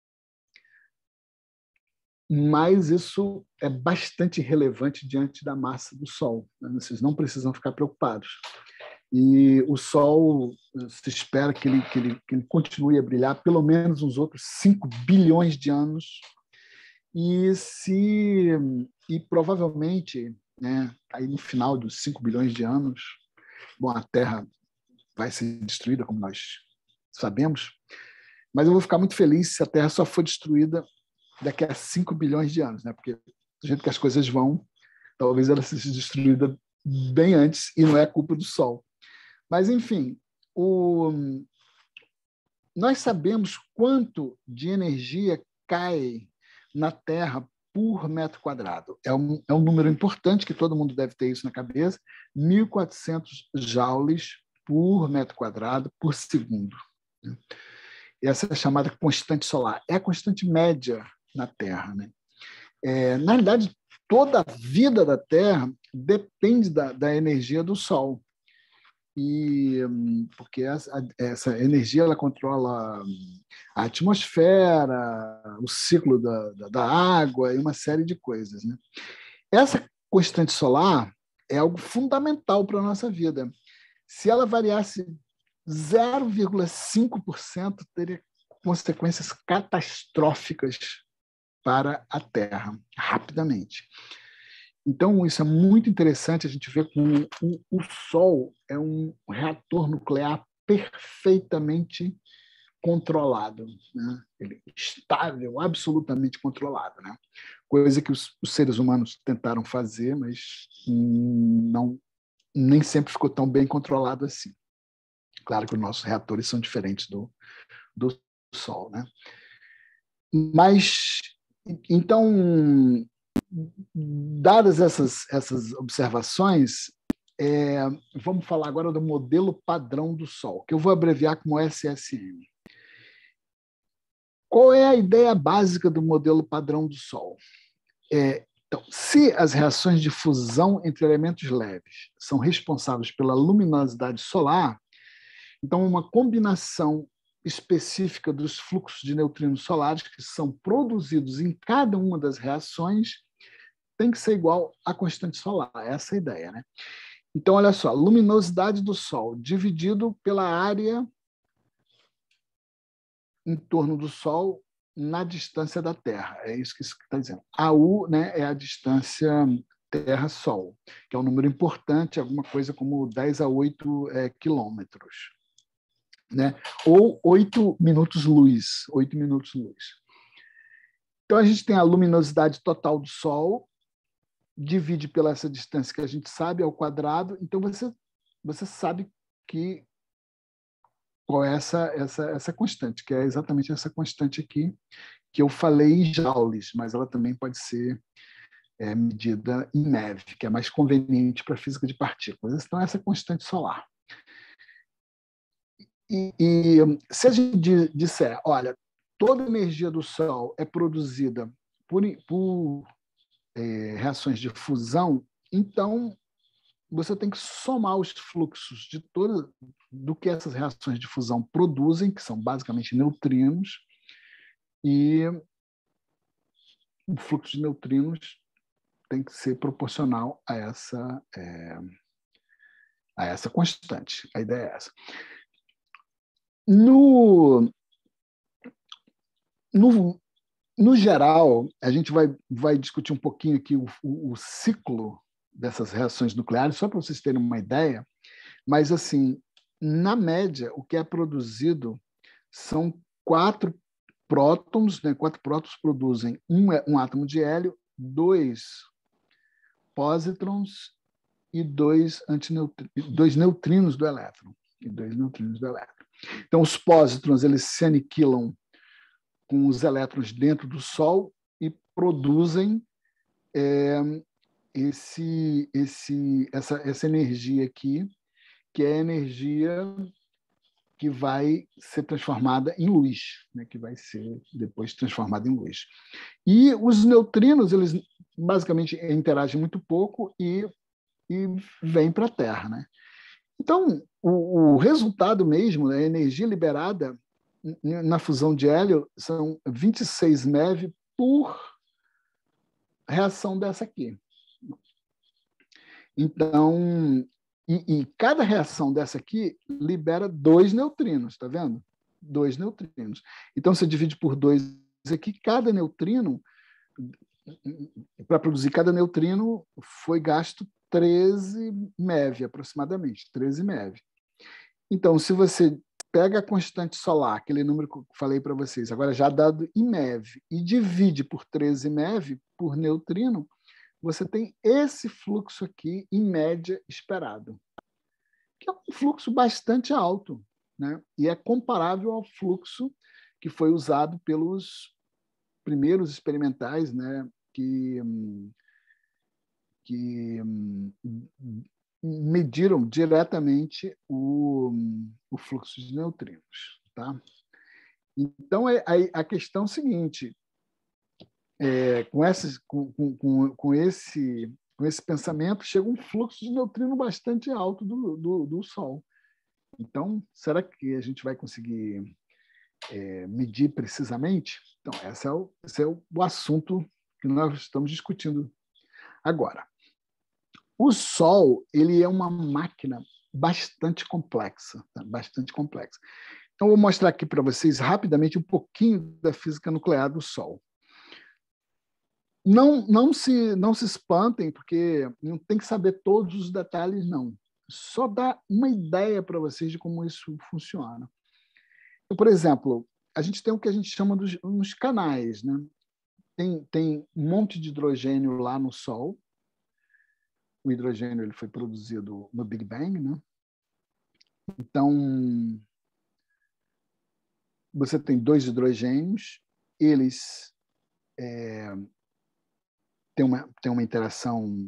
Mas isso é bastante relevante diante da massa do Sol, né? Vocês não precisam ficar preocupados. E o Sol, se espera que ele continue a brilhar pelo menos uns outros 5 bilhões de anos. E provavelmente, né, aí no final dos 5 bilhões de anos, bom, a Terra vai ser destruída, como nós sabemos, mas eu vou ficar muito feliz se a Terra só for destruída daqui a 5 bilhões de anos, né? Porque do jeito que as coisas vão, talvez ela seja destruída bem antes e não é culpa do Sol. Mas, enfim, nós sabemos quanto de energia cai na Terra por metro quadrado. É um número importante, que todo mundo deve ter isso na cabeça, 1.400 joules por metro quadrado por segundo. Essa é a chamada constante solar. É a constante média na Terra, né? Na realidade, toda a vida da Terra depende da energia do Sol. Porque essa energia ela controla a atmosfera, o ciclo da água e uma série de coisas, né? Essa constante solar é algo fundamental para a nossa vida. Se ela variasse 0,5%, teria consequências catastróficas para a Terra, rapidamente. Então, isso é muito interessante, a gente vê como o Sol é um reator nuclear perfeitamente controlado, né? Ele é estável, absolutamente controlado, né? Coisa que os seres humanos tentaram fazer, mas nem sempre ficou tão bem controlado assim. Claro que os nossos reatores são diferentes do Sol, né? Mas, então, dadas essas observações, vamos falar agora do modelo padrão do Sol, que eu vou abreviar como SSM. Qual é a ideia básica do modelo padrão do Sol? Então, se as reações de fusão entre elementos leves são responsáveis pela luminosidade solar, então uma combinação específica dos fluxos de neutrinos solares que são produzidos em cada uma das reações tem que ser igual à constante solar. Essa é a ideia, né? Então, olha só, luminosidade do Sol dividido pela área em torno do Sol na distância da Terra. É isso que está dizendo. A U, né, é a distância Terra-Sol, que é um número importante, alguma coisa como 10 a 8 quilômetros. Né? Ou 8 minutos-luz. 8 minutos-luz. Então, a gente tem a luminosidade total do Sol, divide pela essa distância que a gente sabe, ao quadrado. Então, você sabe qual é essa constante, que é exatamente essa constante aqui, que eu falei em joules, mas ela também pode ser medida em MeV, que é mais conveniente para a física de partículas. Então, essa é a constante solar. E se a gente disser, olha, toda a energia do Sol é produzida por reações de fusão, então você tem que somar os fluxos de do que essas reações de fusão produzem, que são basicamente neutrinos, e o fluxo de neutrinos tem que ser proporcional a essa constante. A ideia é essa. No No geral, a gente vai discutir um pouquinho aqui o ciclo dessas reações nucleares, só para vocês terem uma ideia, mas, assim, na média, o que é produzido são 4 prótons, né? 4 prótons produzem um átomo de hélio, 2 pósitrons e 2 neutrinos do elétron. Então, os pósitrons eles se aniquilam com os elétrons dentro do Sol e produzem essa energia aqui, que é a energia que vai ser transformada em luz, né? Que vai ser depois transformada em luz. E os neutrinos, eles basicamente interagem muito pouco e vêm para a Terra, né? Então, o resultado mesmo, a energia liberada na fusão de hélio são 26 MeV por reação dessa aqui. Então, e cada reação dessa aqui libera 2 neutrinos, tá vendo? 2 neutrinos. Então, você divide por 2 aqui, cada neutrino, para produzir cada neutrino, foi gasto 13 MeV, aproximadamente, 13 MeV. Então, se você pega a constante solar, aquele número que eu falei para vocês, agora já dado em MeV, e divide por 13 MeV por neutrino, você tem esse fluxo aqui, em média, esperado, que é um fluxo bastante alto, né? E é comparável ao fluxo que foi usado pelos primeiros experimentais, né? que mediram diretamente o fluxo de neutrinos. Tá? Então, a questão é a seguinte, com esse pensamento, chega um fluxo de neutrino bastante alto do Sol. Então, será que a gente vai conseguir medir precisamente? Então, esse é o assunto que nós estamos discutindo agora. O Sol ele é uma máquina bastante complexa, tá? Bastante complexa. Então, eu vou mostrar aqui para vocês rapidamente um pouquinho da física nuclear do Sol. Não se espantem, porque não tem que saber todos os detalhes, não. Só dá uma ideia para vocês de como isso funciona. Então, por exemplo, a gente tem o que a gente chama dos canais, né? Tem um monte de hidrogênio lá no Sol. O hidrogênio ele foi produzido no Big Bang, né? Então, você tem 2 hidrogênios, eles têm uma interação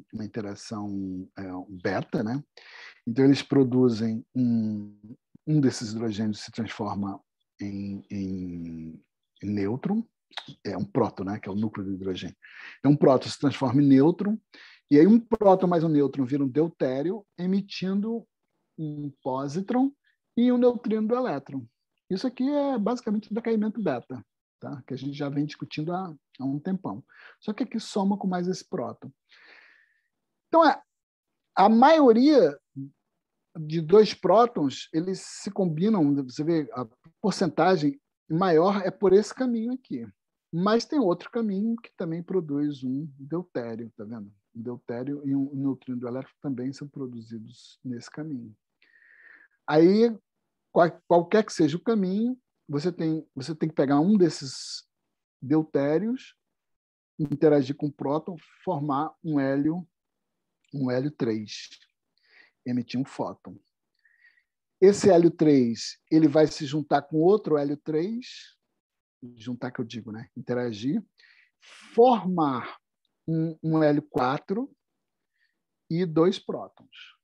beta, né? Então, eles produzem um desses hidrogênios se transforma em nêutron, é um próton, né? Que é o núcleo do hidrogênio. Então, um próton se transforma em nêutron, e aí um próton mais um nêutron vira um deutério, emitindo um pósitron e um neutrino do elétron. Isso aqui é basicamente o decaimento beta, tá? Que a gente já vem discutindo há um tempão. Só que aqui soma com mais esse próton. Então, a maioria de 2 prótons, eles se combinam, você vê, a porcentagem maior é por esse caminho aqui. Mas tem outro caminho que também produz um deutério, tá vendo? Um deutério e um neutrino do elétron também são produzidos nesse caminho. Aí, qualquer que seja o caminho, você tem que pegar um desses deutérios, interagir com o próton, formar um hélio 3, emitir um fóton. Esse hélio 3 ele vai se juntar com outro hélio 3, juntar que eu digo, né? Interagir, formar um hélio 4 e 2 prótons.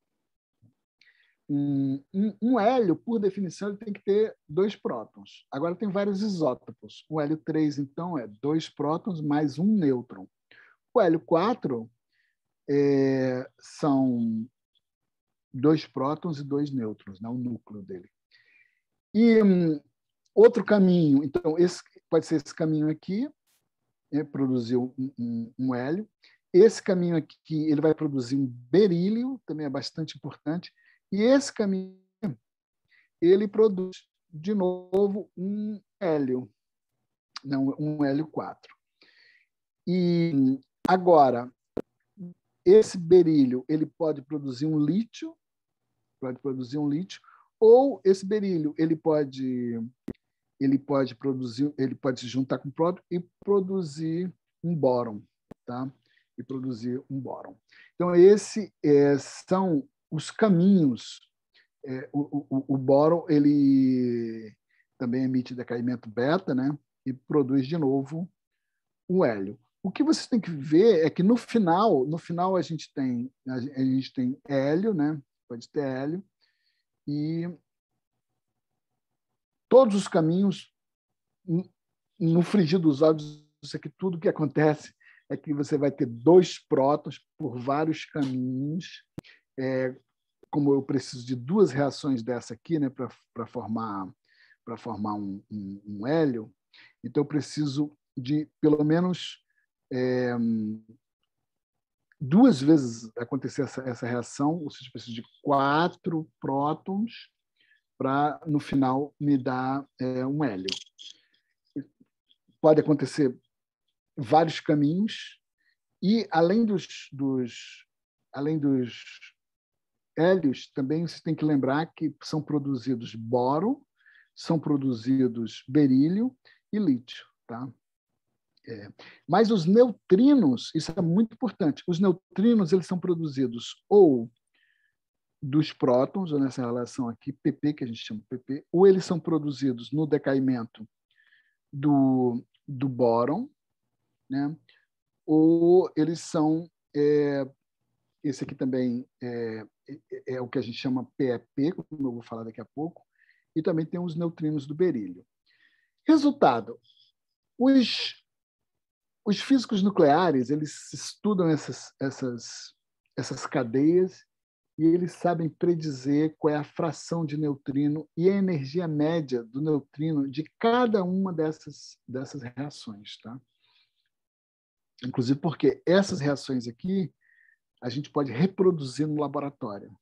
Um hélio, por definição, ele tem que ter 2 prótons. Agora tem vários isótopos. O hélio 3, então, é 2 prótons mais um nêutron. O hélio 4 são 2 prótons e 2 nêutrons, né? O núcleo dele. E outro caminho, então, esse pode ser esse caminho aqui, produzir um hélio. Esse caminho aqui ele vai produzir um berílio, também é bastante importante. E esse caminho ele produz, de novo, um hélio. não, um hélio 4. E agora, esse berílio ele pode produzir um lítio, ou esse berílio ele pode se juntar com o próton e produzir um bóron, tá? E produzir um bóron. Então esse são os caminhos. O bóron ele também emite decaimento beta, né? E produz de novo o hélio. O que você tem que ver é que no final a gente tem hélio, né? Pode ter hélio, e todos os caminhos, no frigir dos olhos, isso aqui, tudo que acontece é que você vai ter 2 prótons por vários caminhos. Como eu preciso de 2 reações dessa aqui, né, para formar um hélio, então eu preciso de pelo menos 2 vezes acontecer essa reação, ou seja, eu preciso de 4 prótons para, no final, me dar um hélio. Pode acontecer vários caminhos, e além dos hélios, também você tem que lembrar que são produzidos boro, são produzidos berílio e lítio, tá? Mas os neutrinos, isso é muito importante, os neutrinos eles são produzidos ou dos prótons, ou nessa relação aqui, PP, que a gente chama PP, ou eles são produzidos no decaimento do bóron, né? Ou eles são, esse aqui também é o que a gente chama PEP, como eu vou falar daqui a pouco, e também tem os neutrinos do berílio. Resultado, os físicos nucleares, eles estudam essas cadeias e eles sabem predizer qual é a fração de neutrino e a energia média do neutrino de cada uma dessas reações, tá? Inclusive porque essas reações aqui a gente pode reproduzir no laboratório.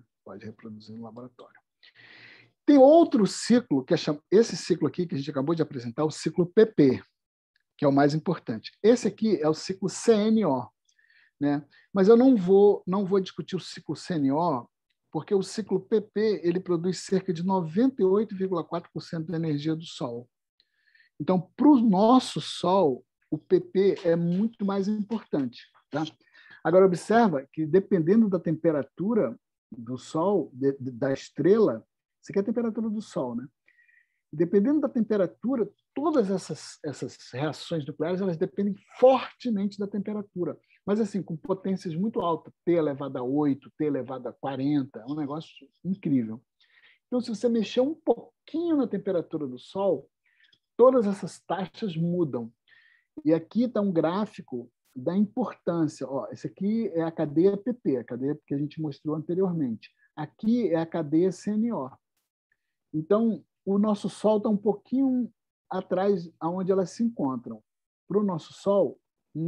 Tem outro ciclo, que é esse ciclo aqui que a gente acabou de apresentar, o ciclo PP, que é o mais importante. Esse aqui é o ciclo CNO, né? Mas eu não vou discutir o ciclo CNO, porque o ciclo PP ele produz cerca de 98,4% da energia do Sol. Então, para o nosso Sol, o PP é muito mais importante, tá? Agora, observa que, dependendo da temperatura do Sol, da estrela, isso aqui é a temperatura do Sol, né? Dependendo da temperatura, todas essas reações nucleares elas dependem fortemente da temperatura. Mas, assim, com potências muito altas, T elevado a 8, T elevado a 40, é um negócio incrível. Então, se você mexer um pouquinho na temperatura do Sol, todas essas taxas mudam. E aqui está um gráfico da importância. Ó, esse aqui é a cadeia PP, a cadeia que a gente mostrou anteriormente. Aqui é a cadeia CNO. Então, o nosso Sol está um pouquinho atrás aonde elas se encontram. Para o nosso Sol,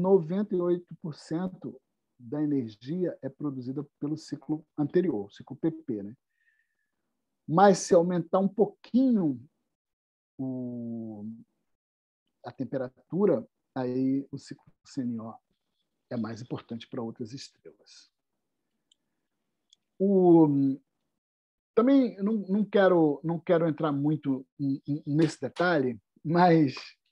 98% da energia é produzida pelo ciclo anterior, o ciclo PP, né? Mas se aumentar um pouquinho a temperatura, aí o ciclo CNO é mais importante para outras estrelas. Também não quero entrar muito nesse detalhe, mas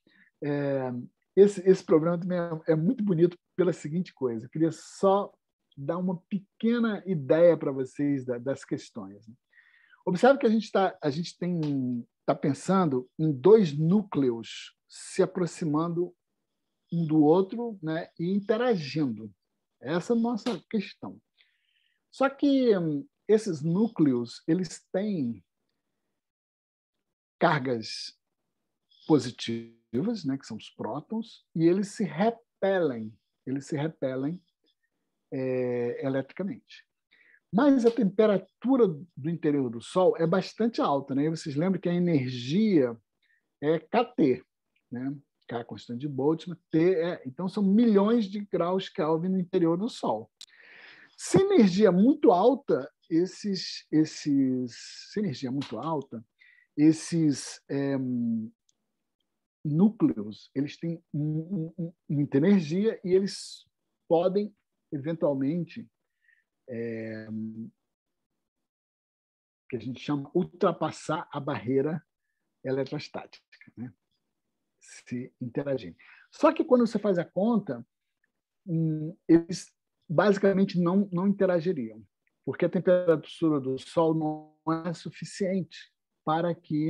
esse programa também é muito bonito pela seguinte coisa. Eu queria só dar uma pequena ideia para vocês das questões. Observe que a gente está pensando em 2 núcleos se aproximando um do outro, né, e interagindo. Essa é a nossa questão. Só que esses núcleos eles têm cargas positivas, né, que são os prótons, e eles se repelem eletricamente. Mas a temperatura do interior do Sol é bastante alta, né? E vocês lembram que a energia é kT, né? K é a constante de Boltzmann, T então são milhões de graus Kelvin no interior do Sol. Se energia muito alta, esses núcleos, eles têm muita energia e eles podem, eventualmente, que a gente chama ultrapassar a barreira eletrostática, né? Se interagirem. Só que quando você faz a conta, eles basicamente não interagiriam, porque a temperatura do Sol não é suficiente para que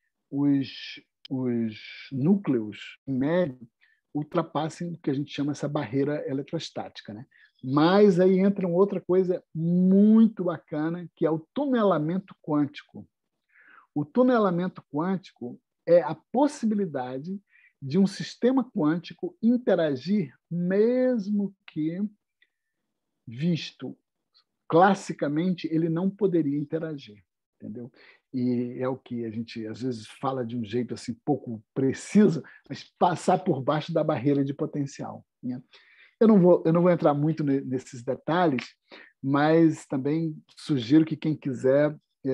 os núcleos, em média, ultrapassem o que a gente chama essa barreira eletrostática, né? Mas aí entra uma outra coisa muito bacana, que é o tunelamento quântico. O tunelamento quântico é a possibilidade de um sistema quântico interagir, mesmo que, visto classicamente, ele não poderia interagir, entendeu? E é o que a gente às vezes fala de um jeito assim pouco preciso, mas passar por baixo da barreira de potencial, né? Eu não vou entrar muito nesses detalhes, mas também sugiro que quem quiser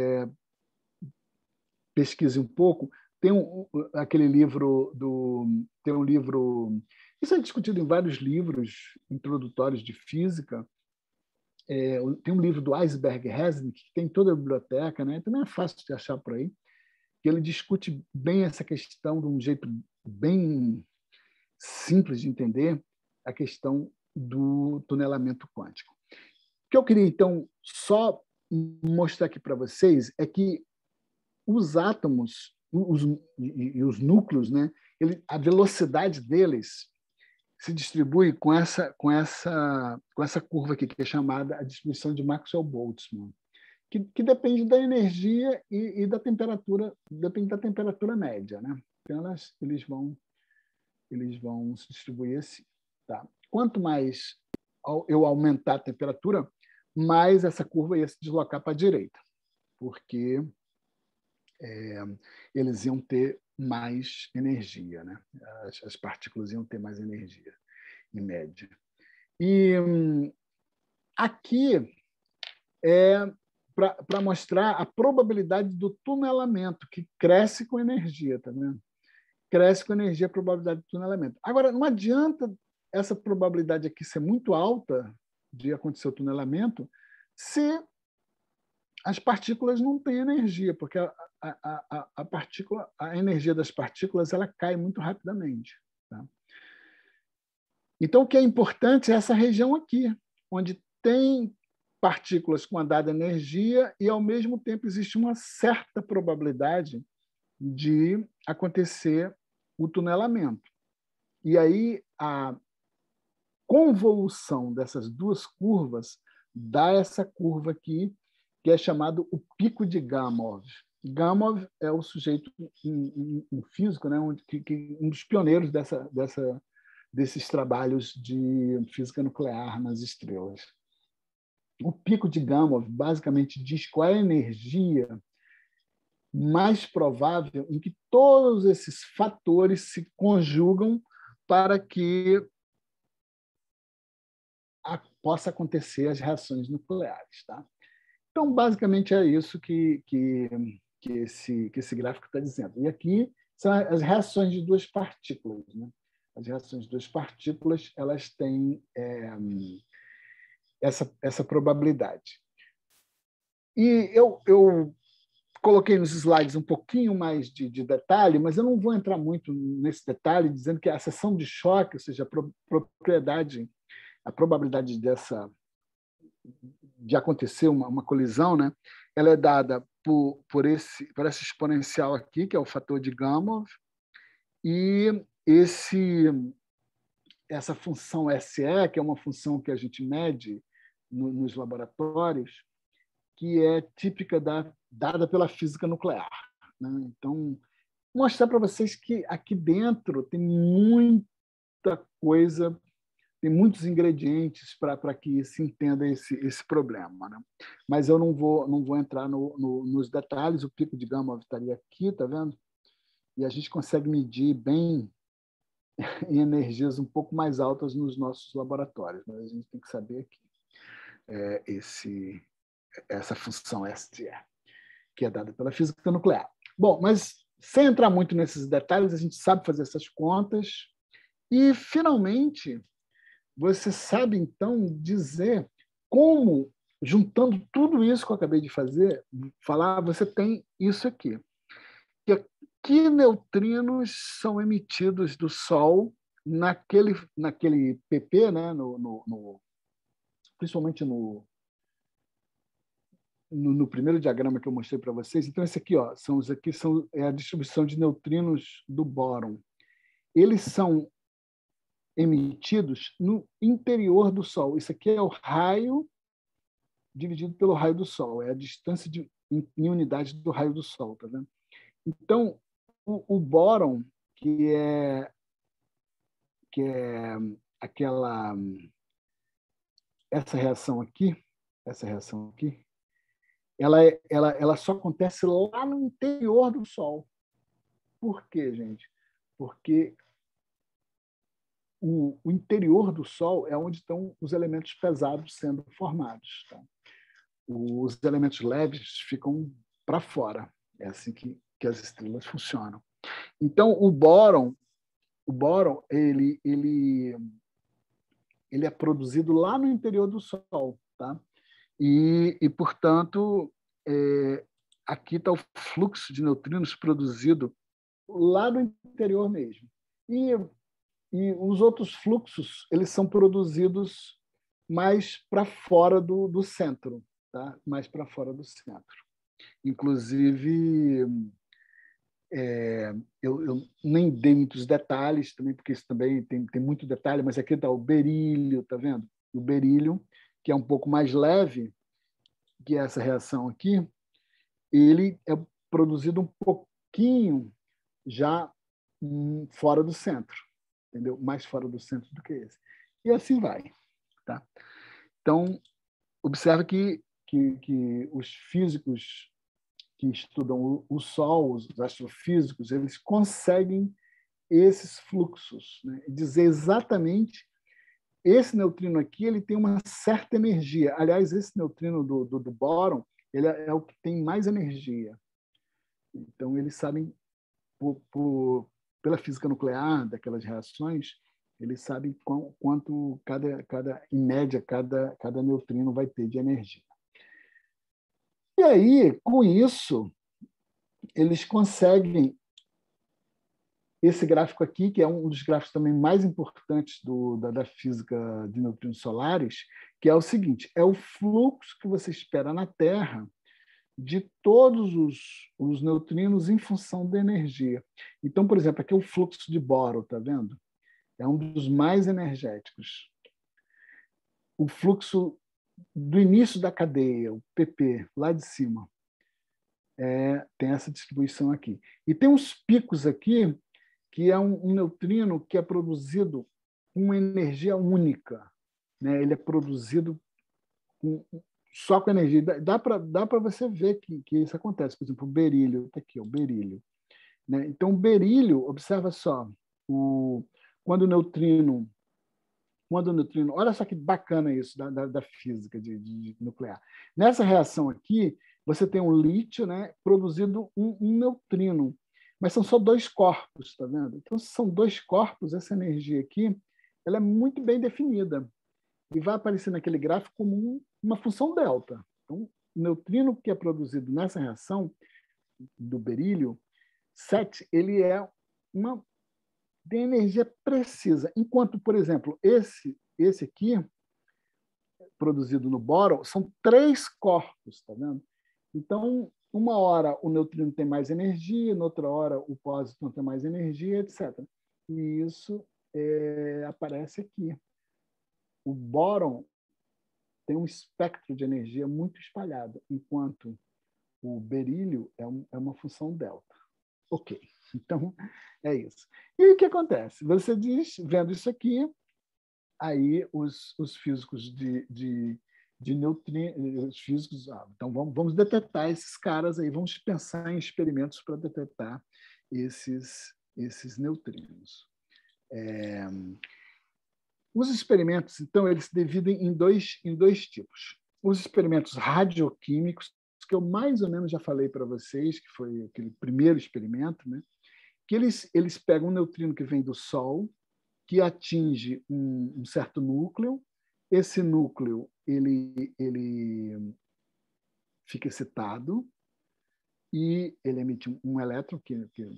pesquise um pouco. Tem aquele livro tem um livro, isso é discutido em vários livros introdutórios de física. Tem um livro do Iceberg Resnick, que tem toda a biblioteca, né? Também é fácil de achar por aí, que ele discute bem essa questão de um jeito bem simples de entender, a questão do tunelamento quântico. O que eu queria, então, só mostrar aqui para vocês é que os átomos e os núcleos, né, a velocidade deles se distribui com essa curva aqui, que é chamada a distribuição de Maxwell-Boltzmann, que depende da energia e da temperatura, depende da temperatura média, né? Então, eles vão se distribuir assim. Tá? Quanto mais eu aumentar a temperatura, mais essa curva ia se deslocar para a direita, porque eles iam ter mais energia, né? As partículas iam ter mais energia, em média. E aqui é para mostrar a probabilidade do tunelamento, que cresce com energia, tá vendo? Cresce com energia a probabilidade do tunelamento. Agora, não adianta essa probabilidade aqui ser muito alta de acontecer o tunelamento se as partículas não têm energia, porque a energia das partículas ela cai muito rapidamente. Tá? Então, o que é importante é essa região aqui, onde tem partículas com a dada energia e, ao mesmo tempo, existe uma certa probabilidade de acontecer o tunelamento. E aí, a convolução dessas duas curvas dá essa curva aqui, que é chamado o pico de Gamow. Gamow é o sujeito um físico, né, um dos pioneiros desses trabalhos de física nuclear nas estrelas. O pico de Gamow basicamente diz qual é a energia mais provável em que todos esses fatores se conjugam para que possa acontecer as reações nucleares. Tá? Então, basicamente, é isso que esse gráfico está dizendo. E aqui são as reações de duas partículas. Né? As reações de duas partículas elas têm essa probabilidade. E eu coloquei nos slides um pouquinho mais de detalhe, mas eu não vou entrar muito nesse detalhe, dizendo que a seção de choque, ou seja, a probabilidade de acontecer uma colisão, né, ela é dada por essa exponencial aqui, que é o fator de Gamow, e essa função SE, que é uma função que a gente mede nos laboratórios, que é típica dada pela física nuclear. Né? Então, mostrar para vocês que aqui dentro tem muita coisa, tem muitos ingredientes para que se entenda esse problema. Né? Mas eu não vou entrar nos detalhes, o pico de Gamow estaria aqui, tá vendo? E a gente consegue medir bem em energias um pouco mais altas nos nossos laboratórios, mas a gente tem que saber aqui essa função STE, que é dada pela física nuclear. Bom, mas sem entrar muito nesses detalhes, a gente sabe fazer essas contas. E, finalmente, você sabe, então, dizer como, juntando tudo isso que eu acabei de falar, você tem isso aqui. Que neutrinos são emitidos do Sol naquele PP, né? Principalmente no primeiro diagrama que eu mostrei para vocês. Então, esse aqui, ó, é a distribuição de neutrinos do bóron. Eles são emitidos no interior do Sol. Isso aqui é o raio dividido pelo raio do Sol. É a distância em unidade do raio do Sol. Tá vendo? Então, o bóron, que é aquela essa reação aqui, ela só acontece lá no interior do Sol. Por quê, gente? Porque o interior do Sol é onde estão os elementos pesados sendo formados. Tá? Os elementos leves ficam para fora. É assim que as estrelas funcionam. Então, o bóron ele é produzido lá no interior do Sol. Tá? E portanto, aqui está o fluxo de neutrinos produzido lá no interior mesmo. E os outros fluxos eles são produzidos mais para fora do centro, tá? Mais para fora do centro. Inclusive, eu nem dei muitos detalhes também, porque isso também tem muito detalhe, mas aqui está o berílio, tá vendo? O berílio, que é um pouco mais leve que essa reação aqui, ele é produzido um pouquinho já fora do centro, entendeu? Mais fora do centro do que esse. E assim vai. Tá? Então, observa que os físicos que estudam o Sol, os astrofísicos, eles conseguem esses fluxos, né? Dizer exatamente esse neutrino aqui ele tem uma certa energia. Aliás, esse neutrino do bóron ele é o que tem mais energia. Então, eles sabem, pela física nuclear, daquelas reações, eles sabem quanto em média, cada neutrino vai ter de energia. E aí, com isso, eles conseguem esse gráfico aqui, que é um dos gráficos também mais importantes da física de neutrinos solares, que é o seguinte, é o fluxo que você espera na Terra de todos os neutrinos em função da energia. Então, por exemplo, aqui é o fluxo de boro, tá vendo? É um dos mais energéticos. O fluxo do início da cadeia, o PP, lá de cima, tem essa distribuição aqui. E tem uns picos aqui, que é um neutrino que é produzido com uma energia única. Né? Ele é produzido só com energia. Dá para você ver que isso acontece. Por exemplo, o berílio, está aqui, o berílio. Né? Então, o berílio, observa só, quando o neutrino, olha só que bacana isso da física de nuclear. Nessa reação aqui, você tem um lítio, né, produzindo um neutrino, mas são só dois corpos, tá vendo? Então, se são dois corpos, essa energia aqui, ela é muito bem definida e vai aparecer naquele gráfico como uma função delta. Então, o neutrino que é produzido nessa reação do berílio 7, ele tem energia precisa, enquanto, por exemplo, esse aqui, produzido no bóron, são 3 corpos, tá vendo? Então, uma hora o neutrino tem mais energia, noutra hora o pósitron tem mais energia, etc. E isso aparece aqui. O bóron tem um espectro de energia muito espalhado, enquanto o berílio é uma função delta. Ok, então é isso. E aí o que acontece? Você diz, vendo isso aqui, aí os físicos de neutrinos, os físicos, então vamos detectar esses caras aí, vamos pensar em experimentos para detectar esses neutrinos. Os experimentos, então, eles se dividem em dois tipos. Os experimentos radioquímicos, que eu mais ou menos já falei para vocês, que foi aquele primeiro experimento, né? Que eles pegam um neutrino que vem do Sol, que atinge um certo núcleo. Esse núcleo ele fica excitado e ele emite um elétron, que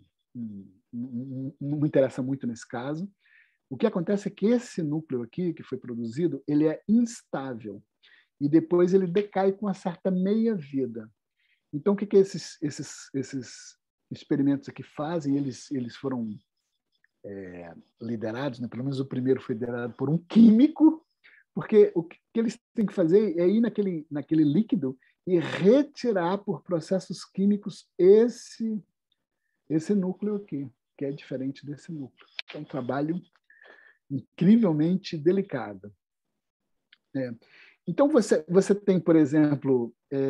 não me interessa muito nesse caso. O que acontece é que esse núcleo aqui, que foi produzido, ele é instável e depois ele decai com uma certa meia-vida. Então, o que esses experimentos aqui fazem? Eles foram liderados, né? Pelo menos o primeiro foi liderado por um químico, porque o que eles têm que fazer é ir naquele líquido e retirar por processos químicos esse núcleo aqui, que é diferente desse núcleo. É um trabalho incrivelmente delicado. Então, você tem, por exemplo,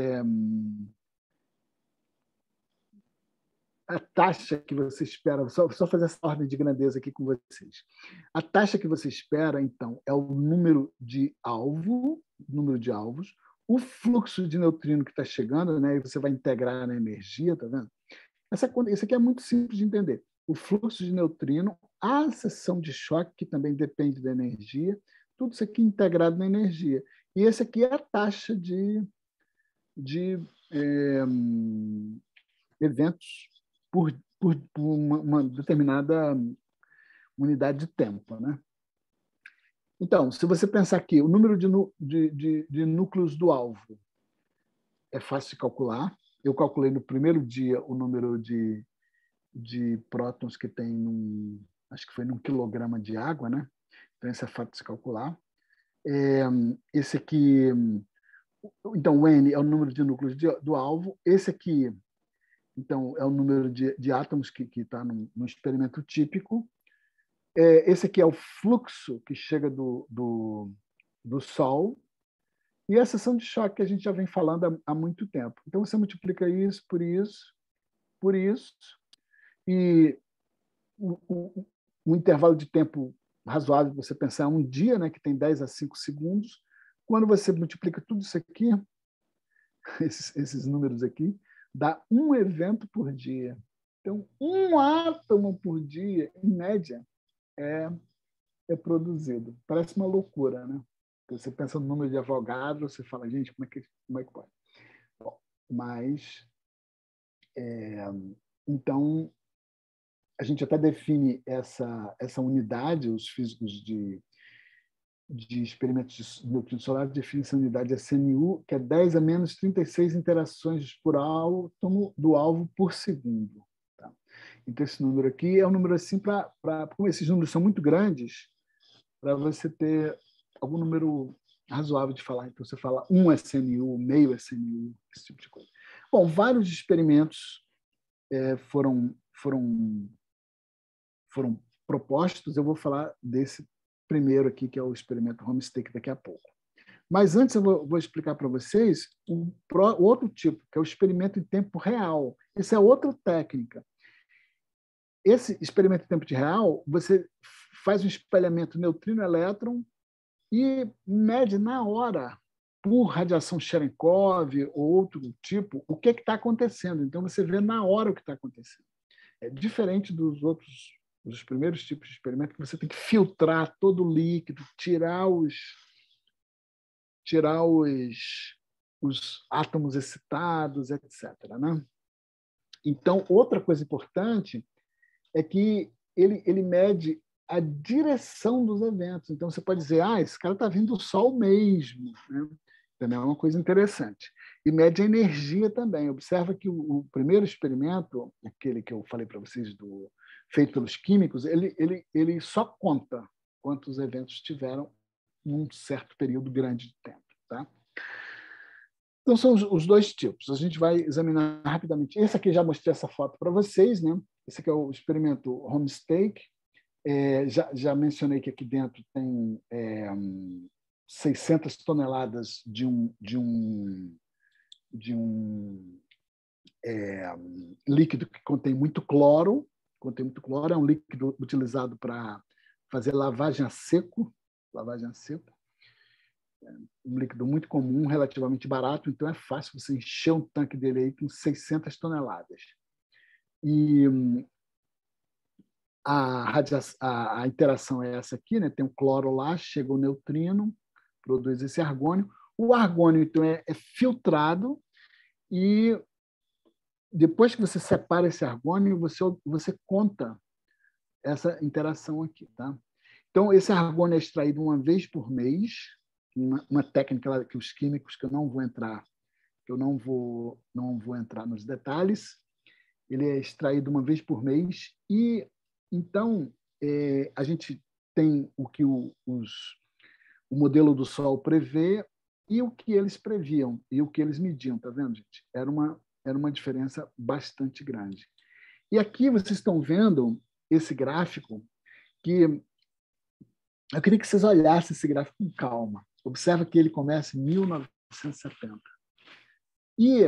a taxa que você espera, só fazer essa ordem de grandeza aqui com vocês. A taxa que você espera, então, é o número de alvos, o fluxo de neutrino que está chegando, né? E você vai integrar na energia, tá vendo? Isso aqui é muito simples de entender. O fluxo de neutrino, a seção de choque, que também depende da energia, tudo isso aqui integrado na energia. E esse aqui é a taxa de eventos por uma determinada unidade de tempo, né? Então, se você pensar aqui, o número de núcleos do alvo é fácil de calcular. Eu calculei no primeiro dia o número de prótons que tem acho que foi num quilograma de água, né? Então, isso é fácil de calcular. Esse aqui, então, o N é o número de núcleos do alvo. Esse aqui, então, é o número de átomos que está no experimento típico. Esse aqui é o fluxo que chega do Sol. E a seção de choque que a gente já vem falando há muito tempo. Então, você multiplica isso por isso, e o intervalo de tempo razoável, você pensar, é um dia, né, que tem 10 a 5 segundos. Quando você multiplica tudo isso aqui, esses números aqui, dá um evento por dia. Então, um átomo por dia, em média, é produzido. Parece uma loucura, né? Você pensa no número de Avogadro, você fala, gente, como é que pode? Bom, mas, então, a gente até define essa unidade, os físicos de experimentos de neutrino solar definem essa unidade SNU, que é 10 a menos 36 interações por átomo do alvo por segundo. Tá? Então, esse número aqui é um número assim como esses números são muito grandes, para você ter algum número razoável de falar. Então, você fala 1 SNU, meio SNU, esse tipo de coisa. Bom, vários experimentos foram propostos. Eu vou falar desse primeiro aqui, que é o experimento Homestake, daqui a pouco. Mas antes eu vou explicar para vocês o outro tipo, que é o experimento em tempo real. Essa é outra técnica. Esse experimento em tempo real, você faz um espelhamento neutrino-elétron e mede na hora, por radiação Cherenkov ou outro tipo, o que está acontecendo. Então, você vê na hora o que está acontecendo. É diferente dos primeiros tipos de experimento, que você tem que filtrar todo o líquido, tirar os átomos excitados, etc. Né? Então, outra coisa importante é que ele mede a direção dos eventos. Então, você pode dizer, esse cara está vindo do Sol mesmo. Né? Também é uma coisa interessante. E mede a energia também. Observa que o primeiro experimento, aquele que eu falei para vocês, feito pelos químicos, ele só conta quantos eventos tiveram num certo período grande de tempo. Tá? Então, são os dois tipos. A gente vai examinar rapidamente. Esse aqui já mostrei essa foto para vocês. Né? Esse aqui é o experimento Homestake. Já mencionei que aqui dentro tem 600 toneladas de um líquido que contém muito cloro. É um líquido utilizado para fazer lavagem a seco. um líquido muito comum, relativamente barato, então é fácil você encher um tanque dele aí com 600 toneladas. E a interação é essa aqui, né? Tem um cloro lá, chega o neutrino, produz esse argônio. O argônio, então, é filtrado e depois que você separa esse argônio, você conta essa interação aqui. Tá? Então, esse argônio é extraído uma vez por mês, uma técnica que os químicos, que eu não vou entrar, nos detalhes, ele é extraído uma vez por mês e, então, a gente tem o que o modelo do Sol prevê e o que eles previam e o que eles mediam, tá vendo, gente? Era uma diferença bastante grande. E aqui vocês estão vendo esse gráfico que eu queria que vocês olhassem esse gráfico com calma. Observa que ele começa em 1970. E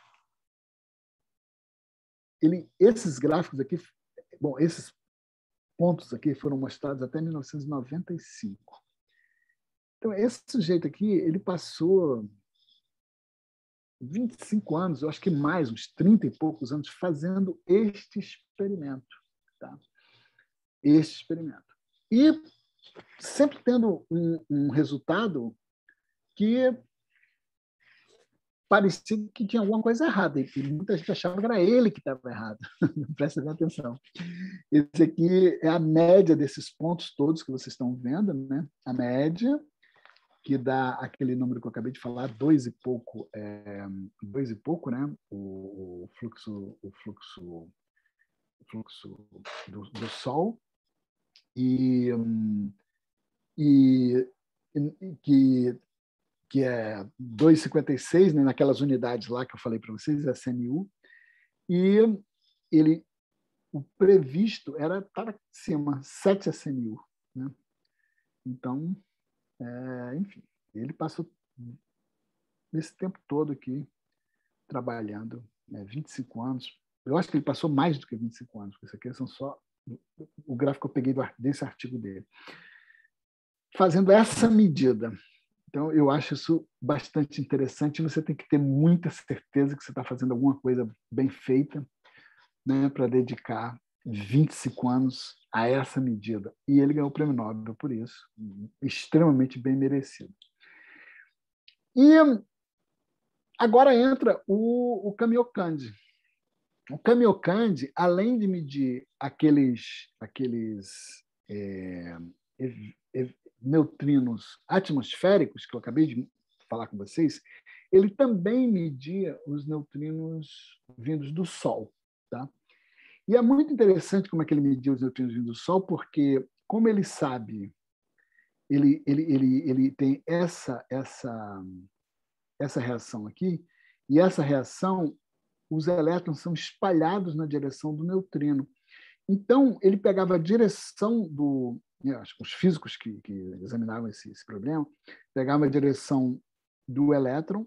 esses gráficos aqui, esses pontos aqui foram mostrados até 1995. Então, esse sujeito aqui, ele passou 25 anos, eu acho que mais, uns 30 e poucos anos, fazendo este experimento. Tá? Este experimento. E sempre tendo um resultado que parecia que tinha alguma coisa errada, e muita gente achava que era ele que estava errado. Prestem atenção. Esse aqui é a média desses pontos todos que vocês estão vendo, né? A média, que dá aquele número que eu acabei de falar, 2 e pouco, né? O fluxo do Sol, e que é 2,56, né, naquelas unidades lá que eu falei para vocês, a CMU, e o previsto estava em cima, 7 ACMU. Né? Então, enfim, ele passou esse tempo todo aqui trabalhando, 25 anos. Eu acho que ele passou mais do que 25 anos, porque isso aqui são só o gráfico que eu peguei desse artigo dele. Fazendo essa medida. Então, eu acho isso bastante interessante. Você tem que ter muita certeza que você está fazendo alguma coisa bem feita, né, para dedicar 25 anos a essa medida. E ele ganhou o prêmio Nobel por isso. Extremamente bem merecido. E agora entra o Kamiokande. O Kamiokande, além de medir aqueles neutrinos atmosféricos, que eu acabei de falar com vocês, ele também media os neutrinos vindos do Sol. Tá? E é muito interessante como é que ele media os neutrinos vindos do Sol, porque, como ele sabe, ele tem essa reação aqui, e essa reação, os elétrons são espalhados na direção do neutrino. Então, ele pegava a direção do... Acho que os físicos que examinavam esse problema pegavam a direção do elétron,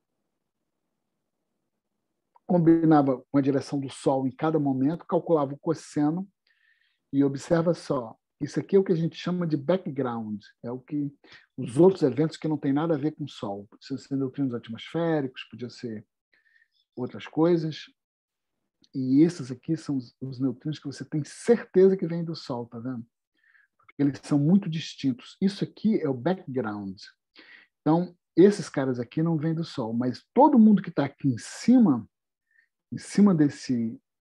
combinava com a direção do Sol em cada momento, calculava o cosseno e observa só, isso aqui é o que a gente chama de background, é o que os outros eventos que não tem nada a ver com o Sol. Podia ser neutrinos atmosféricos, podia ser outras coisas. E esses aqui são os neutrinos que você tem certeza que vêm do Sol, tá vendo? Porque eles são muito distintos. Isso aqui é o background. Então, esses caras aqui não vêm do Sol, mas todo mundo que está aqui em cima desse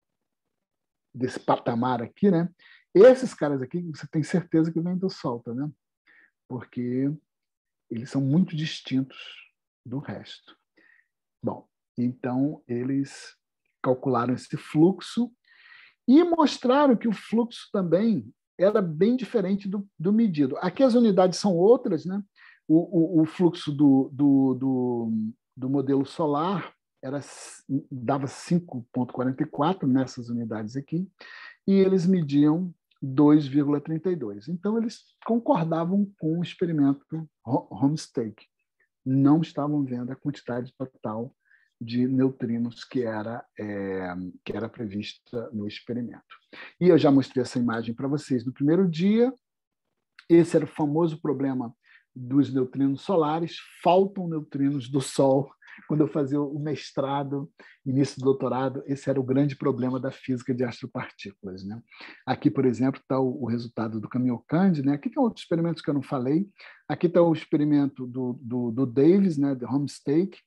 patamar aqui, né? Esses caras aqui, você tem certeza que vêm do Sol, tá vendo? Porque eles são muito distintos do resto. Bom, então eles calcularam esse fluxo e mostraram que o fluxo também era bem diferente do medido. Aqui as unidades são outras, né? O fluxo do modelo solar dava 5,44 nessas unidades aqui, e eles mediam 2,32. Então, eles concordavam com o experimento Homestake. Não estavam vendo a quantidade total de neutrinos que era prevista no experimento. E eu já mostrei essa imagem para vocês no primeiro dia. Esse era o famoso problema dos neutrinos solares, faltam neutrinos do Sol. Quando eu fazia o mestrado, início do doutorado, esse era o grande problema da física de astropartículas, né? Aqui, por exemplo, está o resultado do Kamiokande, né? Aqui tem outros experimentos que eu não falei. Aqui está o experimento do Davis, né? De Homestake.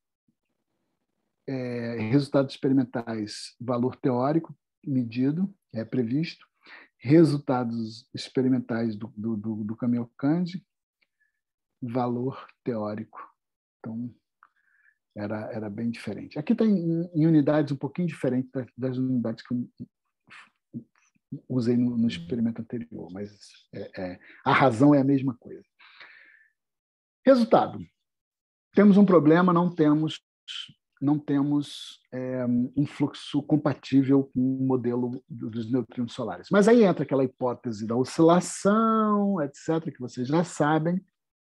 Resultados experimentais, valor teórico medido, previsto. Resultados experimentais do Kamiokande, valor teórico. Então, era bem diferente. Aqui está em unidades um pouquinho diferentes das unidades que eu usei no experimento anterior, mas a razão é a mesma coisa. Resultado. Temos um problema, não temos um fluxo compatível com o modelo dos neutrinos solares. Mas aí entra aquela hipótese da oscilação, etc., que vocês já sabem.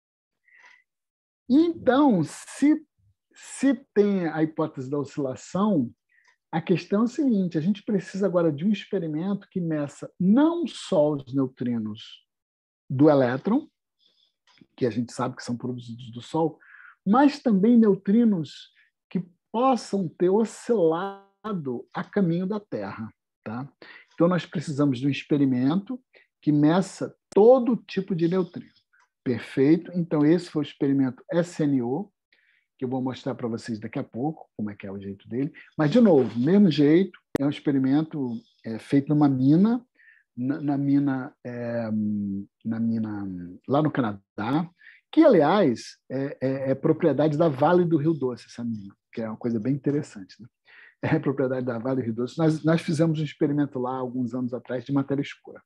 Então, se tem a hipótese da oscilação, a questão é a seguinte: a gente precisa agora de um experimento que meça não só os neutrinos do elétron, que a gente sabe que são produzidos do Sol, mas também neutrinos que possam ter oscilado a caminho da Terra. Tá? Então, nós precisamos de um experimento que meça todo tipo de neutrino. Perfeito? Então, esse foi o experimento SNO, que eu vou mostrar para vocês daqui a pouco, como é que é o jeito dele. Mas, de novo, mesmo jeito, é um experimento feito numa mina, na mina lá no Canadá, que, aliás, é propriedade da Vale do Rio Doce, essa mina, que é uma coisa bem interessante. Né? É propriedade da Vale do Rio Doce. Nós fizemos um experimento lá, alguns anos atrás, de matéria escura.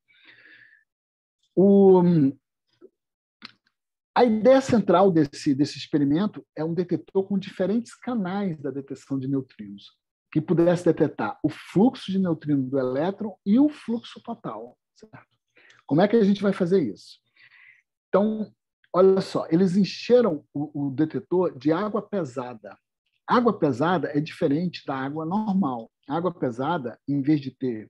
A ideia central desse experimento é um detetor com diferentes canais da detecção de neutrinos, que pudesse detectar o fluxo de neutrinos do elétron e o fluxo total. Certo? Como é que a gente vai fazer isso? Então, olha só, eles encheram o detetor de água pesada. Água pesada é diferente da água normal. A água pesada, em vez de ter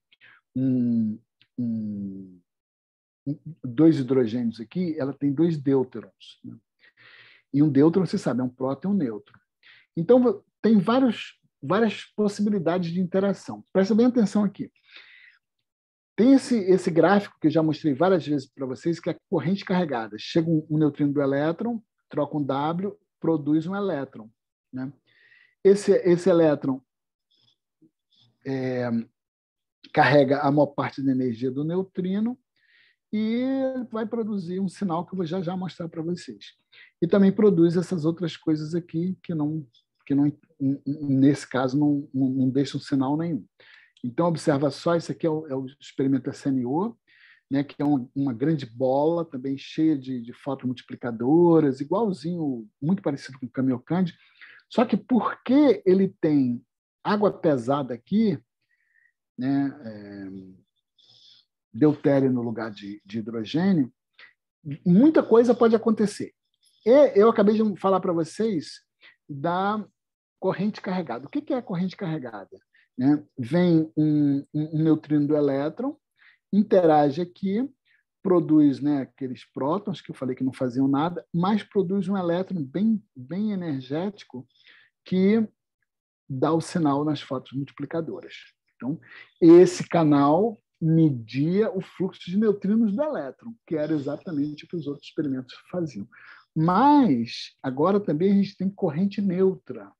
dois hidrogênios aqui, ela tem dois deuterons. Né? E um deuteron, você sabe, é um próton e um nêutron. Então, tem várias possibilidades de interação. Presta bem atenção aqui. Tem esse gráfico que eu já mostrei várias vezes para vocês, que é a corrente carregada. Chega um neutrino do elétron, troca um W, produz um elétron. Né? Esse elétron carrega a maior parte da energia do neutrino, e vai produzir um sinal que eu vou já mostrar para vocês. E também produz essas outras coisas aqui que nesse caso, não deixam sinal nenhum. Então, observa só, esse aqui é o experimento SNO, né, que é uma grande bola, também cheia de fotomultiplicadoras, igualzinho, muito parecido com o Kamiokande, só que porque ele tem água pesada aqui, né, deutério no lugar de hidrogênio, muita coisa pode acontecer. E eu acabei de falar para vocês da corrente carregada. O que é a corrente carregada? Né? Vem um neutrino do elétron, interage aqui, produz, né, aqueles prótons que eu falei que não faziam nada, mas produz um elétron bem energético que dá o sinal nas fotomultiplicadoras. Então, esse canal media o fluxo de neutrinos do elétron, que era exatamente o que os outros experimentos faziam. Mas, agora também a gente tem corrente neutra,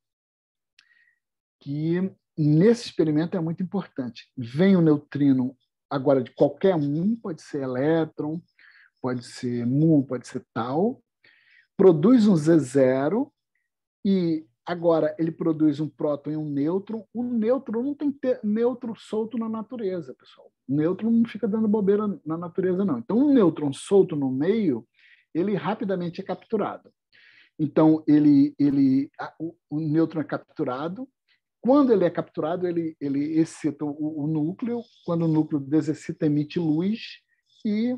que nesse experimento é muito importante. Vem o neutrino agora de qualquer pode ser elétron, pode ser muon, pode ser tau, produz um Z0 e agora ele produz um próton e um nêutron. O nêutron não tem nêutron solto na natureza, pessoal. O nêutron não fica dando bobeira na natureza, não. Então, um nêutron solto no meio, ele rapidamente é capturado. Então, o nêutron é capturado. Quando ele é capturado, ele excita o núcleo. Quando o núcleo desexcita, emite luz. E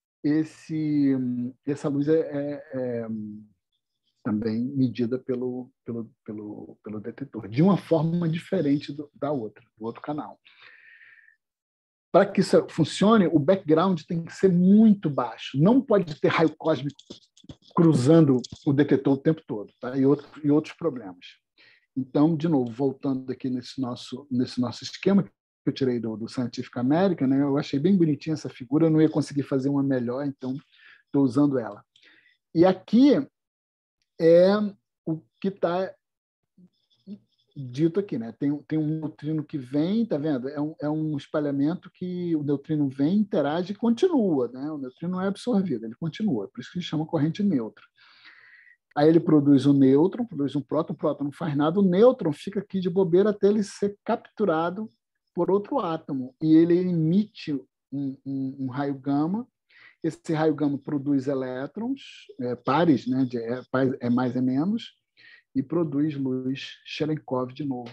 essa luz é também medida pelo detetor, de uma forma diferente do outro canal. Para que isso funcione, o background tem que ser muito baixo. Não pode ter raio cósmico cruzando o detetor o tempo todo, tá? E outros problemas. Então, de novo, voltando aqui nesse nosso esquema que eu tirei do Scientific American, né? Eu achei bem bonitinha essa figura, eu não ia conseguir fazer uma melhor, então estou usando ela. E aqui é o que está dito aqui, né? Tem um neutrino que vem, tá vendo? É um espalhamento que o neutrino vem, interage e continua, né? O neutrino não é absorvido, ele continua, por isso que a gente chama corrente neutra. Aí ele produz um nêutron, produz um próton, o próton não faz nada, o nêutron fica aqui de bobeira até ele ser capturado por outro átomo, e ele emite um raio gama. Esse raio gama produz elétrons, pares, né? É mais é menos, e produz luz Cherenkov de novo.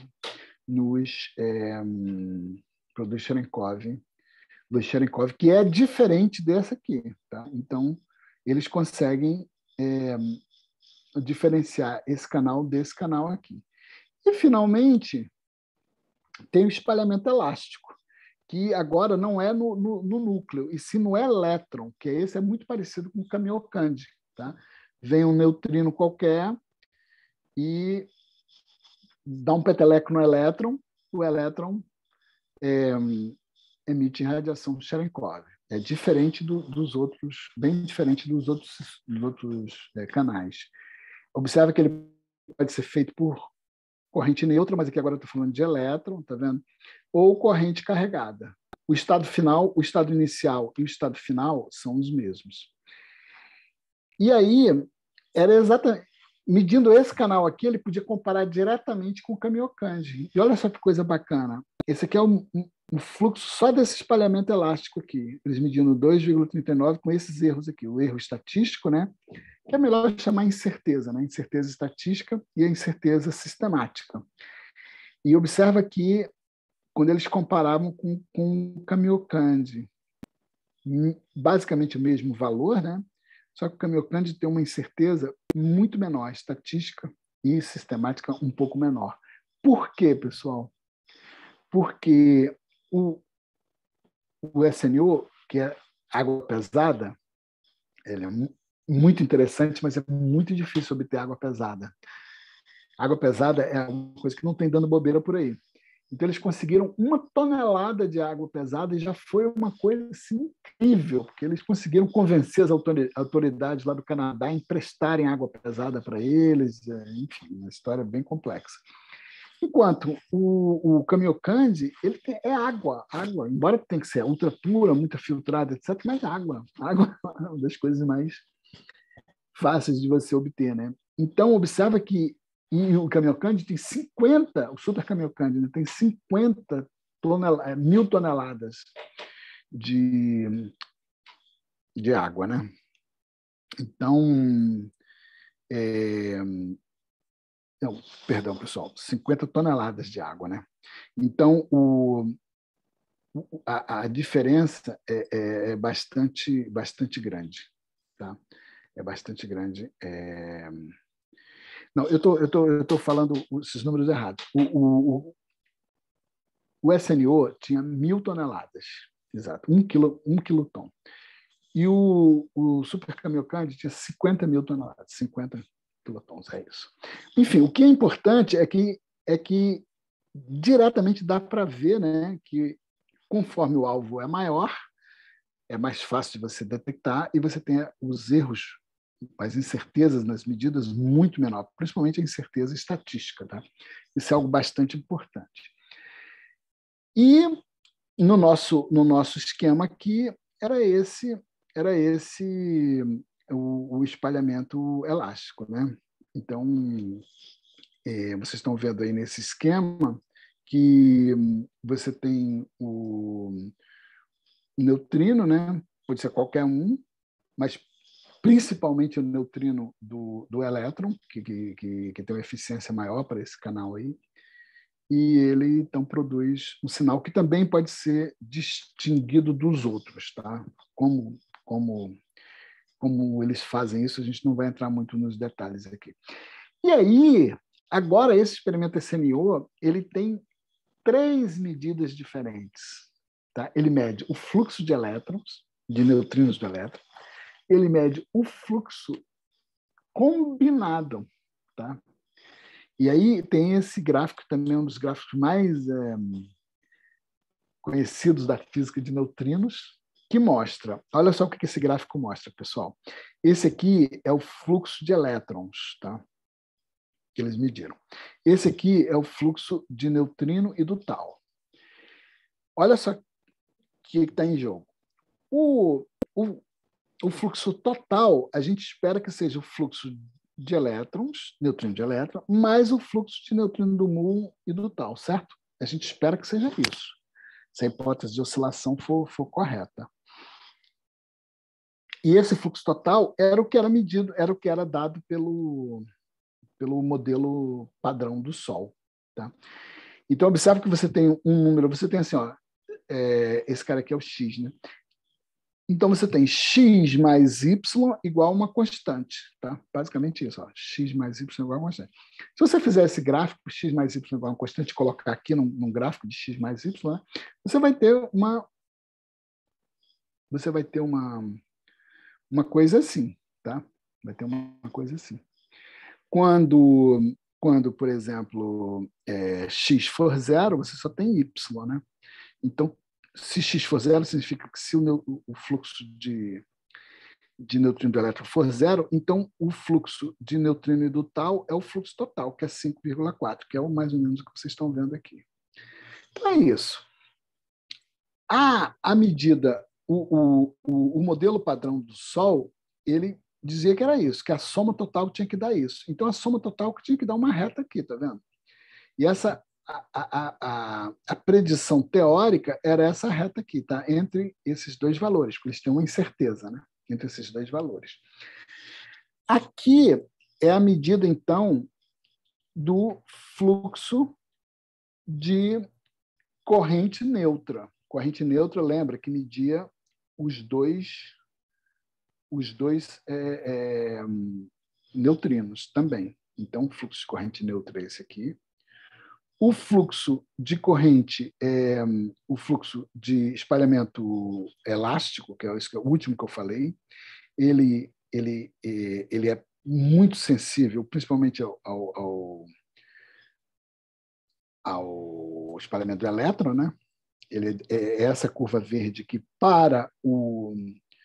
Produz luz Cherenkov, que é diferente dessa aqui. Tá? Então, eles conseguem diferenciar esse canal desse canal aqui. E, finalmente, tem o espalhamento elástico, que agora não é no núcleo, e sim no elétron, que esse é muito parecido com o Kamiokande. Tá? Vem um neutrino qualquer e dá um peteleco no elétron, o elétron emite radiação Cherenkov. É diferente dos outros, bem diferente dos outros canais. Observa que ele pode ser feito por corrente neutra, mas aqui agora eu estou falando de elétron, tá vendo? Ou corrente carregada. O estado final, o estado inicial e o estado final são os mesmos. E aí, era exatamente... Medindo esse canal aqui, ele podia comparar diretamente com o Kamiokande. E olha só que coisa bacana. Esse aqui é um fluxo só desse espalhamento elástico aqui. Eles medindo 2,39 com esses erros aqui. O erro estatístico, né? Que é melhor chamar incerteza, né? Incerteza estatística e a incerteza sistemática. E observa que, quando eles comparavam com o Kamiokande, basicamente o mesmo valor, né? Só que o Kamiokande tem uma incerteza muito menor, estatística e sistemática um pouco menor. Por quê, pessoal? Porque o SNO, que é água pesada, ele é muito interessante, mas é muito difícil obter água pesada. Água pesada é uma coisa que não tem dando bobeira por aí. Então, eles conseguiram 1 tonelada de água pesada e já foi uma coisa assim, incrível, porque eles conseguiram convencer as autoridades lá do Canadá a emprestarem água pesada para eles. Enfim, uma história bem complexa. Enquanto o Kamiokande, ele é água, embora tenha que ser ultra pura, muito filtrada, etc., mas água é uma das coisas mais fáceis de você obter, né? Então, observa que o Kamiokande tem 50, o Super Kamiokande, né, tem 50 mil toneladas de água, né? Então, não, perdão, pessoal, 50 toneladas de água, né? Então, a diferença é bastante grande, tá? É bastante grande. Não, eu tô falando esses números errados. O SNO tinha 1.000 toneladas, exato, 1 quiloton. E o Super Kamiokande tinha 50 mil toneladas, 50 quilotons, é isso. Enfim, o que é importante é que diretamente dá para ver, né, que conforme o alvo é maior, é mais fácil de você detectar e você tem os erros, as incertezas nas medidas muito menor, principalmente a incerteza estatística, tá? Isso é algo bastante importante. E no nosso esquema aqui era esse o espalhamento elástico, né? Então, vocês estão vendo aí nesse esquema que você tem o neutrino, né? Pode ser qualquer um, mas principalmente o neutrino do elétron, que tem uma eficiência maior para esse canal aí, e ele então produz um sinal que também pode ser distinguido dos outros, tá? Como eles fazem isso, a gente não vai entrar muito nos detalhes aqui. E aí, agora esse experimento SNO, ele tem 3 medidas diferentes, tá? Ele mede o fluxo de elétrons, de neutrinos do elétron, ele mede o fluxo combinado, tá? E aí tem esse gráfico também, um dos gráficos mais conhecidos da física de neutrinos, que mostra, olha só o que esse gráfico mostra, pessoal. Esse aqui é o fluxo de elétrons, tá? Que eles mediram. Esse aqui é o fluxo de neutrino e do tal. Olha só o que está em jogo. O fluxo total, a gente espera que seja o fluxo de elétrons, neutrino de elétron, mais o fluxo de neutrino do muon e do tal, certo? A gente espera que seja isso, se a hipótese de oscilação for correta. E esse fluxo total era o que era medido, era o que era dado pelo modelo padrão do Sol. Tá? Então, observe que você tem um número, você tem assim, ó, esse cara aqui é o x, né? Então, você tem x mais y igual a uma constante. Tá? Basicamente isso. Ó, x mais y igual a uma constante. Se você fizer esse gráfico, x mais y igual a uma constante, e colocar aqui num gráfico de x mais y, né, você vai ter uma coisa assim. Tá? Vai ter uma coisa assim. Quando por exemplo, x for zero, você só tem y. Né? Então, se x for zero, significa que se o fluxo de neutrino do elétron for zero, então o fluxo de neutrino e do tal é o fluxo total, que é 5,4, que é mais ou menos o que vocês estão vendo aqui. Então é isso. A medida, o modelo padrão do Sol, ele dizia que era isso, que a soma total tinha que dar isso. Então a soma total tinha que dar uma reta aqui, tá vendo? E essa a predição teórica era essa reta aqui, tá? Entre esses dois valores, porque eles têm uma incerteza, né? Entre esses dois valores. Aqui é a medida, então, do fluxo de corrente neutra. Corrente neutra, lembra que media os dois neutrinos também. Então, o fluxo de corrente neutra é esse aqui. O fluxo de corrente, o fluxo de espalhamento elástico, que é o último que eu falei, ele é muito sensível, principalmente ao espalhamento do elétron, né? Ele é essa curva verde que para o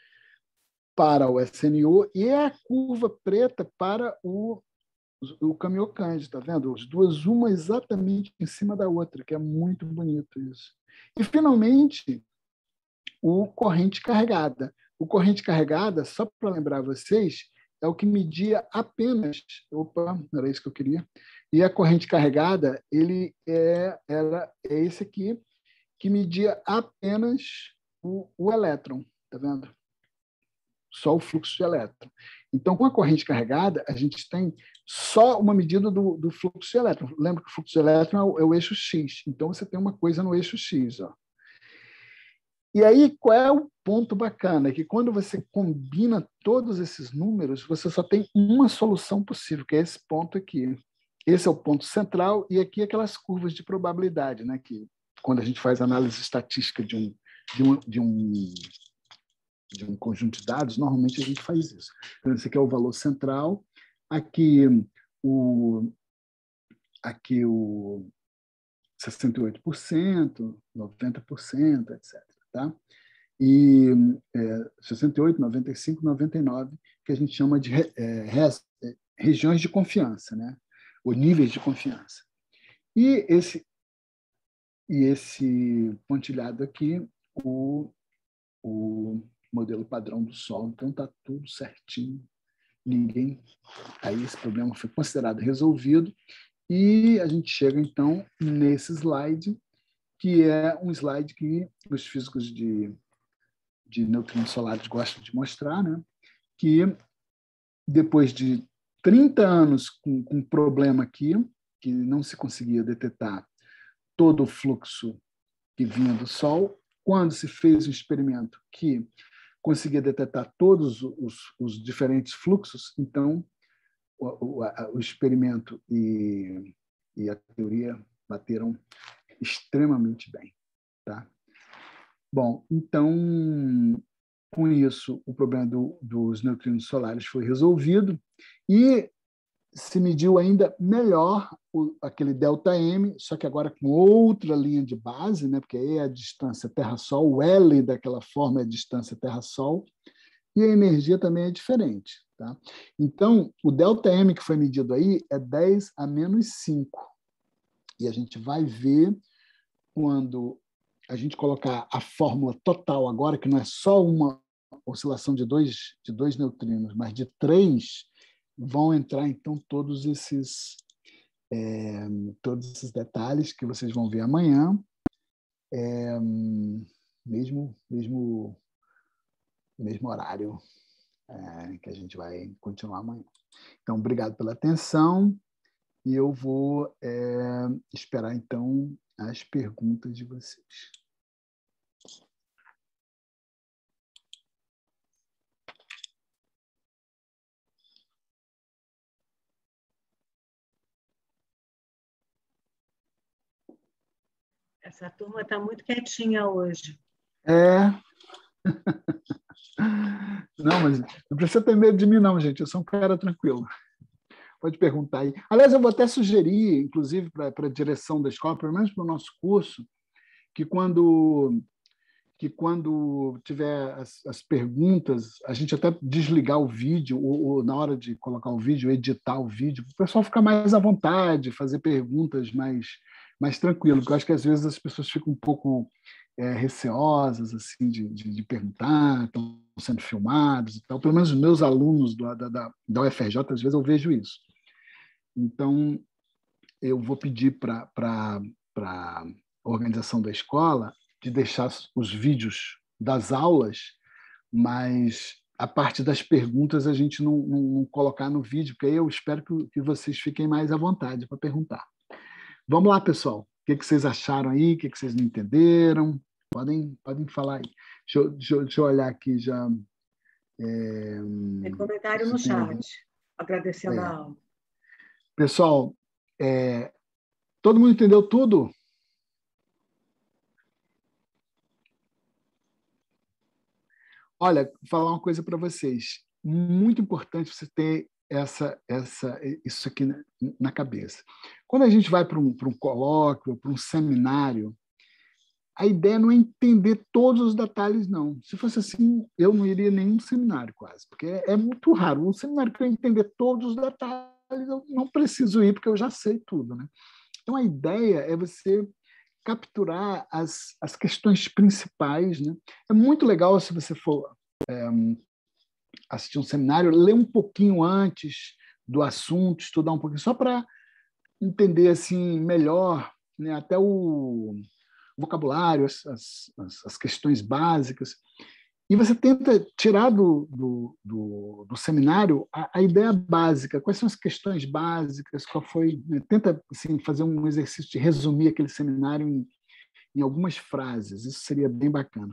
SNO e é a curva preta para o Kamiokande, está vendo? As duas, uma exatamente em cima da outra, que é muito bonito isso. E, finalmente, o corrente carregada. O corrente carregada, só para lembrar vocês, é o que media apenas... Opa, não era isso que eu queria. E a corrente carregada, ele é esse aqui, que media apenas o elétron, está vendo? Só o fluxo de elétron. Então, com a corrente carregada, a gente tem só uma medida do fluxo de elétron. Lembra que o fluxo de elétron é o eixo X. Então, você tem uma coisa no eixo X. Ó. E aí, qual é o ponto bacana? É que quando você combina todos esses números, você só tem uma solução possível, que é esse ponto aqui. Esse é o ponto central, e aqui aquelas curvas de probabilidade, né? Que quando a gente faz análise estatística de um conjunto de dados, normalmente a gente faz isso. Então, esse aqui é o valor central, aqui o 68%, 90%, etc. Tá? E 68, 95, 99, que a gente chama de regiões de confiança, né? Ou níveis de confiança. E esse pontilhado aqui, o modelo padrão do Sol. Então, está tudo certinho. Aí esse problema foi considerado resolvido. E a gente chega, então, nesse slide, que é um slide que os físicos de neutrinos solares gostam de mostrar, né? Que depois de 30 anos com um problema aqui, que não se conseguia detectar todo o fluxo que vinha do Sol, quando se fez um experimento que conseguia detectar todos os diferentes fluxos, então o experimento e a teoria bateram extremamente bem. Tá? Bom, então, Com isso, o problema dos neutrinos solares foi resolvido e se mediu ainda melhor aquele ΔM, só que agora com outra linha de base, né? Porque aí é a distância Terra-Sol, o L daquela forma é a distância Terra-Sol, e a energia também é diferente. Tá? Então, o ΔM que foi medido aí é 10 a menos 5. E a gente vai ver quando a gente colocar a fórmula total agora, que não é só uma oscilação de dois neutrinos, mas de 3, vão entrar, então, todos esses detalhes que vocês vão ver amanhã, mesmo horário que a gente vai continuar amanhã. Então, obrigado pela atenção e eu vou esperar, então, as perguntas de vocês. Essa turma está muito quietinha hoje. Não, mas não precisa ter medo de mim, não, gente. Eu sou um cara tranquilo. Pode perguntar aí. Aliás, eu vou até sugerir, inclusive, para a direção da escola, pelo menos para o nosso curso, que quando tiver as perguntas, a gente até desligar o vídeo, ou na hora de colocar o vídeo, editar o vídeo, para o pessoal ficar mais à vontade, fazer perguntas mais tranquilo, porque eu acho que às vezes as pessoas ficam um pouco receosas assim, de perguntar, estão sendo filmados e tal. Pelo menos os meus alunos da UFRJ, às vezes eu vejo isso. Então, eu vou pedir para a organização da escola de deixar os vídeos das aulas, mas a parte das perguntas a gente não colocar no vídeo, porque aí eu espero que vocês fiquem mais à vontade para perguntar. Vamos lá, pessoal. O que vocês acharam aí? O que vocês não entenderam? Podem falar aí. Deixa eu olhar aqui já. Tem comentário no chat, agradecendo a aula. Pessoal, todo mundo entendeu tudo? Olha, vou falar uma coisa para vocês. Muito importante você ter isso aqui na cabeça. Quando a gente vai para um colóquio, para um seminário, a ideia não é entender todos os detalhes, não. Se fosse assim, eu não iria a nenhum seminário quase, porque é muito raro. Um seminário que eu entender todos os detalhes, eu não preciso ir, porque eu já sei tudo. Né? Então, a ideia é você capturar as questões principais. Né? É muito legal se você for assistir um seminário, ler um pouquinho antes do assunto, estudar um pouquinho, só para entender assim melhor, né, até o vocabulário, as questões básicas. E você tenta tirar do seminário a ideia básica, quais são as questões básicas, qual foi, né, tenta assim, fazer um exercício de resumir aquele seminário em algumas frases, isso seria bem bacana.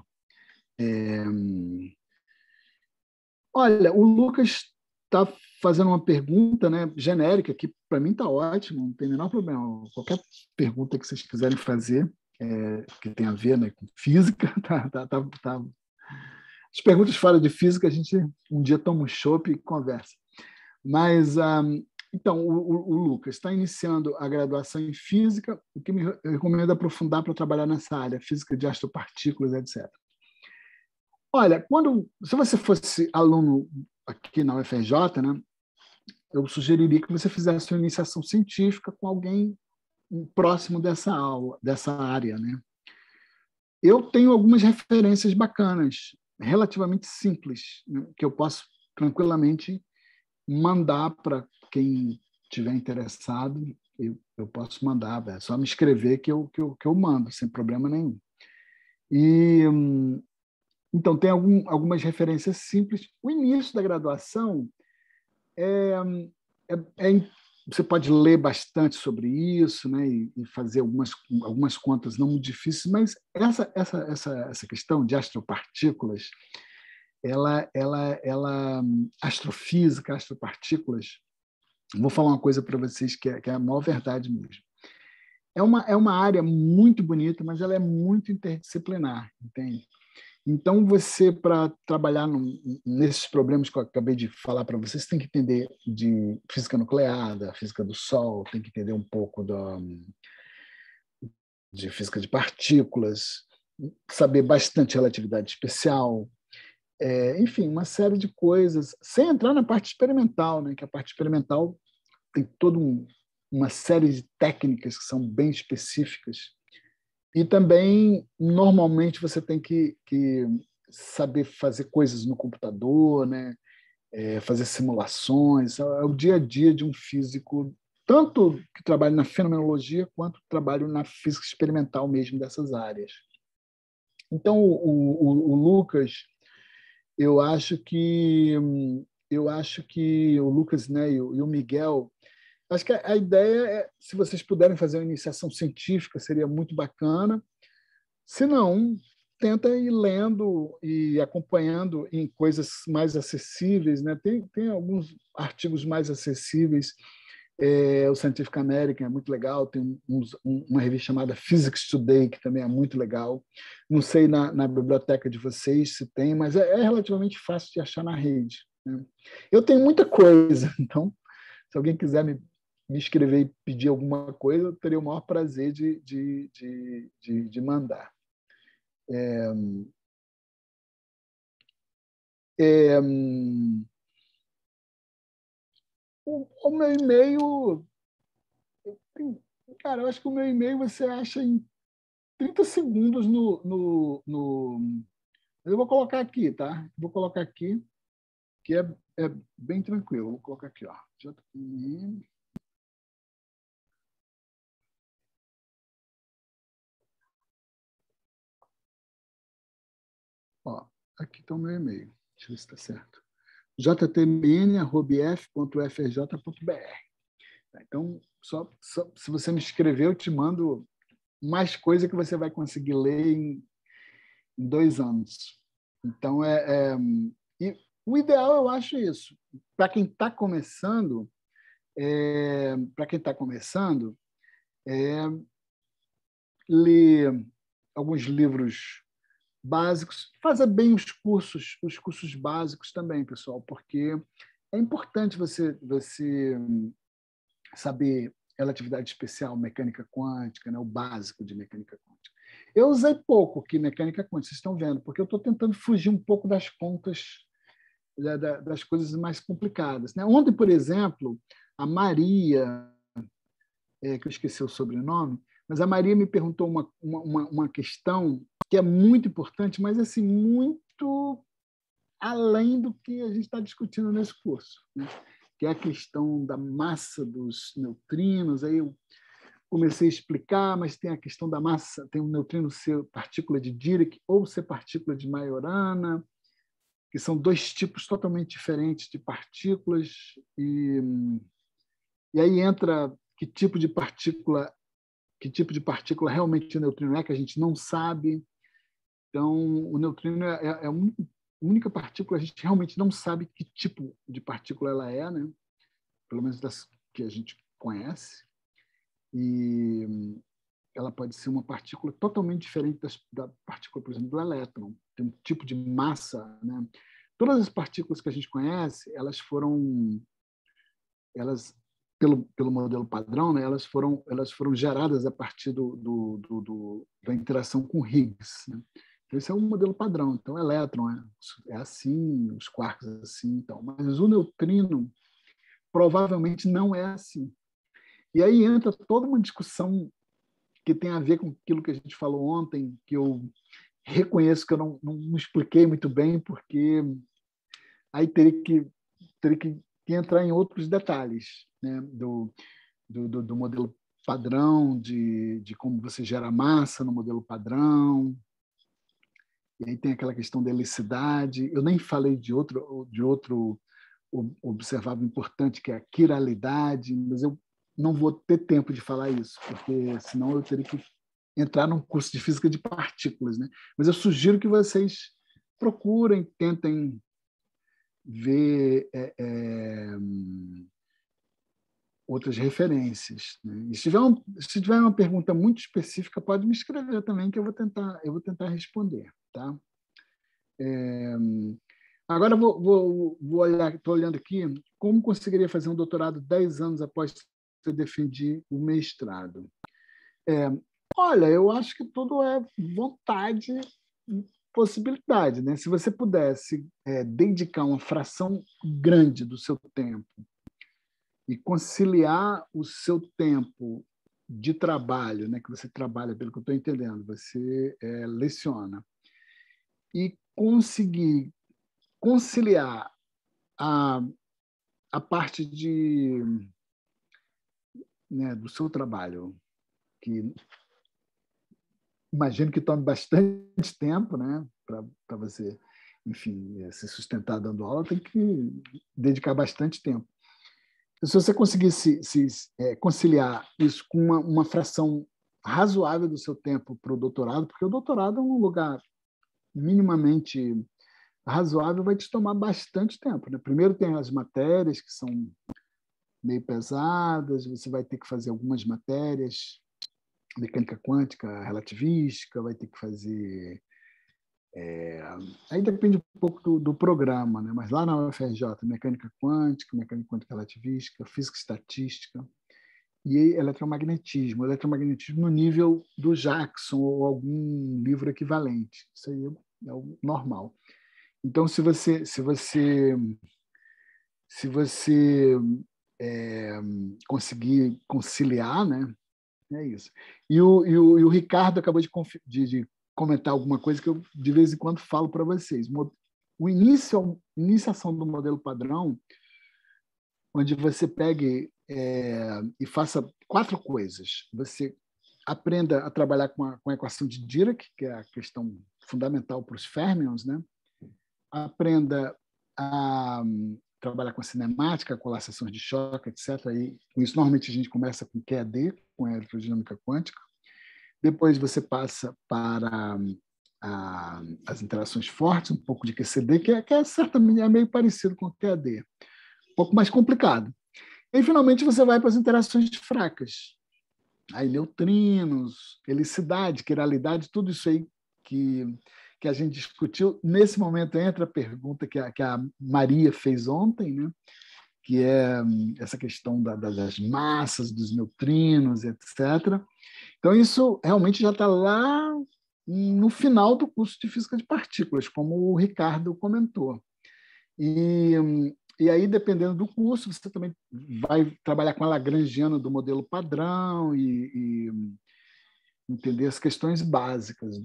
Olha, o Lucas está fazendo uma pergunta, né, genérica, que para mim está ótimo, não tem o menor problema. Qualquer pergunta que vocês quiserem fazer, que tem a ver, né, com física, tá. As perguntas fora de física, a gente um dia toma um chopp e conversa. Mas, então, o Lucas está iniciando a graduação em física, o que me recomendo aprofundar para trabalhar nessa área, física de astropartículas, etc. Olha, se você fosse aluno aqui na UFRJ, né, eu sugeriria que você fizesse uma iniciação científica com alguém próximo dessa aula, dessa área. Né? Eu tenho algumas referências bacanas, relativamente simples, né, que eu posso tranquilamente mandar para quem estiver interessado. Eu posso mandar, é só me escrever que eu mando, sem problema nenhum. Então, tem algumas referências simples. O início da graduação você pode ler bastante sobre isso, né, e fazer algumas contas não muito difíceis, mas essa questão de astropartículas, astrofísica, astropartículas, vou falar uma coisa para vocês que é a maior verdade mesmo. É uma área muito bonita, mas ela é muito interdisciplinar, entende? Então, você, para trabalhar nesses problemas que eu acabei de falar para vocês, tem que entender de física nuclear, da física do Sol, tem que entender um pouco de física de partículas, saber bastante relatividade especial, enfim, uma série de coisas, sem entrar na parte experimental, né? Que a parte experimental tem toda uma série de técnicas que são bem específicas. E também, normalmente, você tem que saber fazer coisas no computador, né? Fazer simulações. É o dia a dia de um físico, tanto que trabalha na fenomenologia, quanto trabalho na física experimental mesmo dessas áreas. Então, o Lucas, eu acho que o Lucas, né, e o Miguel, acho que a ideia é, se vocês puderem fazer uma iniciação científica, seria muito bacana. Se não, tenta ir lendo e acompanhando em coisas mais acessíveis, né? Tem alguns artigos mais acessíveis. O Scientific American é muito legal, tem uma revista chamada Physics Today, que também é muito legal. Não sei na biblioteca de vocês se tem, mas é relativamente fácil de achar na rede, né? Eu tenho muita coisa, então, se alguém quiser me escrever e pedir alguma coisa, eu teria o maior prazer de mandar. O meu e-mail, cara, eu acho que o meu e-mail você acha em 30 segundos eu vou colocar aqui, tá? Vou colocar aqui, que é bem tranquilo. Vou colocar aqui, ó. JPM. Ó, aqui está o meu e-mail. Deixa eu ver se está certo. jtmn@f.frj.br. Então, só se você me escrever, eu te mando mais coisa que você vai conseguir ler em 2 anos. Então, e o ideal, eu acho isso. Para quem está começando, ler alguns livros básicos, fazer bem os cursos básicos também, pessoal, porque é importante você saber relatividade especial, mecânica quântica, né, o básico de mecânica quântica. Eu usei pouco que mecânica quântica, vocês estão vendo, porque eu estou tentando fugir um pouco das contas, das coisas mais complicadas, né? Ontem, por exemplo, a Maria, que eu esqueci o sobrenome, mas a Maria me perguntou uma questão que é muito importante, mas assim, muito além do que a gente está discutindo nesse curso, né? Que é a questão da massa dos neutrinos. Aí eu comecei a explicar, mas tem a questão da massa, tem um neutrino ser partícula de Dirac ou ser partícula de Majorana, que são 2 tipos totalmente diferentes de partículas, e aí entra que tipo de partícula realmente o neutrino é, que a gente não sabe. Então, o neutrino é a única partícula, a gente realmente não sabe que tipo de partícula ela é, né? Pelo menos das que a gente conhece. E ela pode ser uma partícula totalmente diferente da partícula, por exemplo, do elétron. Tem um tipo de massa, né? Todas as partículas que a gente conhece, pelo modelo padrão, né, elas foram geradas a partir da interação com Higgs, né? Então, esse é um modelo padrão. Então, o elétron é assim, os quarks assim, então. Mas o neutrino provavelmente não é assim. E aí entra toda uma discussão que tem a ver com aquilo que a gente falou ontem, que eu reconheço que eu não expliquei muito bem, porque aí teria que entrar em outros detalhes, né, do modelo padrão, de como você gera massa no modelo padrão. E aí tem aquela questão da helicidade. Eu nem falei de outro observável importante, que é a quiralidade, mas eu não vou ter tempo de falar isso, porque senão eu teria que entrar num curso de física de partículas, né? Mas eu sugiro que vocês procurem, tentem ver outras referências, né? E se tiver uma pergunta muito específica, pode me escrever também, que eu vou tentar responder, tá? Agora vou olhar, estou olhando aqui, como conseguiria fazer um doutorado 10 anos após você defender o mestrado? Olha, eu acho que tudo é vontade e possibilidade, né? Se você pudesse dedicar uma fração grande do seu tempo e conciliar o seu tempo de trabalho, né, que você trabalha, pelo que eu estou entendendo, você leciona, e conseguir conciliar a parte né, do seu trabalho, que imagino que tome bastante tempo, né, para você, enfim, se sustentar dando aula, tem que dedicar bastante tempo. Se você conseguir conciliar isso com uma fração razoável do seu tempo para o doutorado, porque o doutorado é um lugar minimamente razoável, vai te tomar bastante tempo, né? Primeiro tem as matérias, que são meio pesadas, você vai ter que fazer algumas matérias, mecânica quântica, relativística, vai ter que fazer... Aí depende um pouco do programa, né? Mas lá na UFRJ, mecânica quântica relativística, física estatística e eletromagnetismo. Eletromagnetismo no nível do Jackson ou algum livro equivalente. Isso aí é o normal. Então, se você conseguir conciliar, né? É isso. E o Ricardo acabou de comentar alguma coisa que eu, de vez em quando, falo para vocês. Iniciação do modelo padrão, onde você pegue e faça 4 coisas. Você aprenda a trabalhar com a equação de Dirac, que é a questão fundamental para os fermions, né? Aprenda a trabalhar com cinemática, com laçações de choque, etc. E com isso, normalmente, a gente começa com QED, com a elerodinâmica quântica. Depois você passa para as interações fortes, um pouco de QCD, que certamente é meio parecido com o QED, um pouco mais complicado. E, finalmente, você vai para as interações fracas. Aí, neutrinos, helicidade, quiralidade, tudo isso aí que a gente discutiu. Nesse momento entra a pergunta que a Maria fez ontem, né? Que é essa questão das massas, dos neutrinos, etc. Então, isso realmente já está lá no final do curso de Física de Partículas, como o Ricardo comentou. E aí, dependendo do curso, você também vai trabalhar com a Lagrangiana do modelo padrão e entender as questões básicas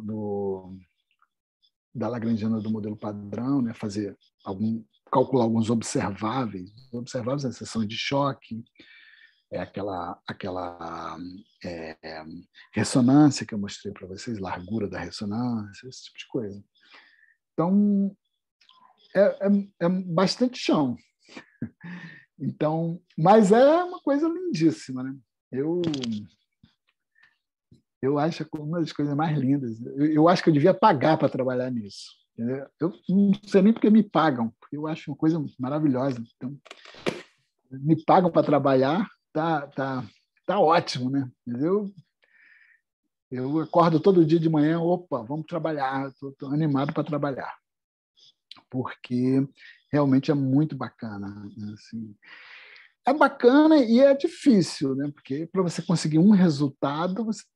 da Lagrangiana do modelo padrão, né? Calcular alguns observáveis. Observáveis, a seção de choque, aquela ressonância que eu mostrei para vocês, largura da ressonância, esse tipo de coisa. Então, é bastante chão. Então, mas é uma coisa lindíssima, né? Eu acho uma das coisas mais lindas. Eu acho que eu devia pagar para trabalhar nisso. Entendeu? Eu não sei nem porque me pagam, porque eu acho uma coisa maravilhosa. Então, me pagam para trabalhar, tá ótimo, né? Eu acordo todo dia de manhã, opa, vamos trabalhar, estou animado para trabalhar, porque realmente é muito bacana. Assim. É bacana e é difícil, né? Porque para você conseguir um resultado, você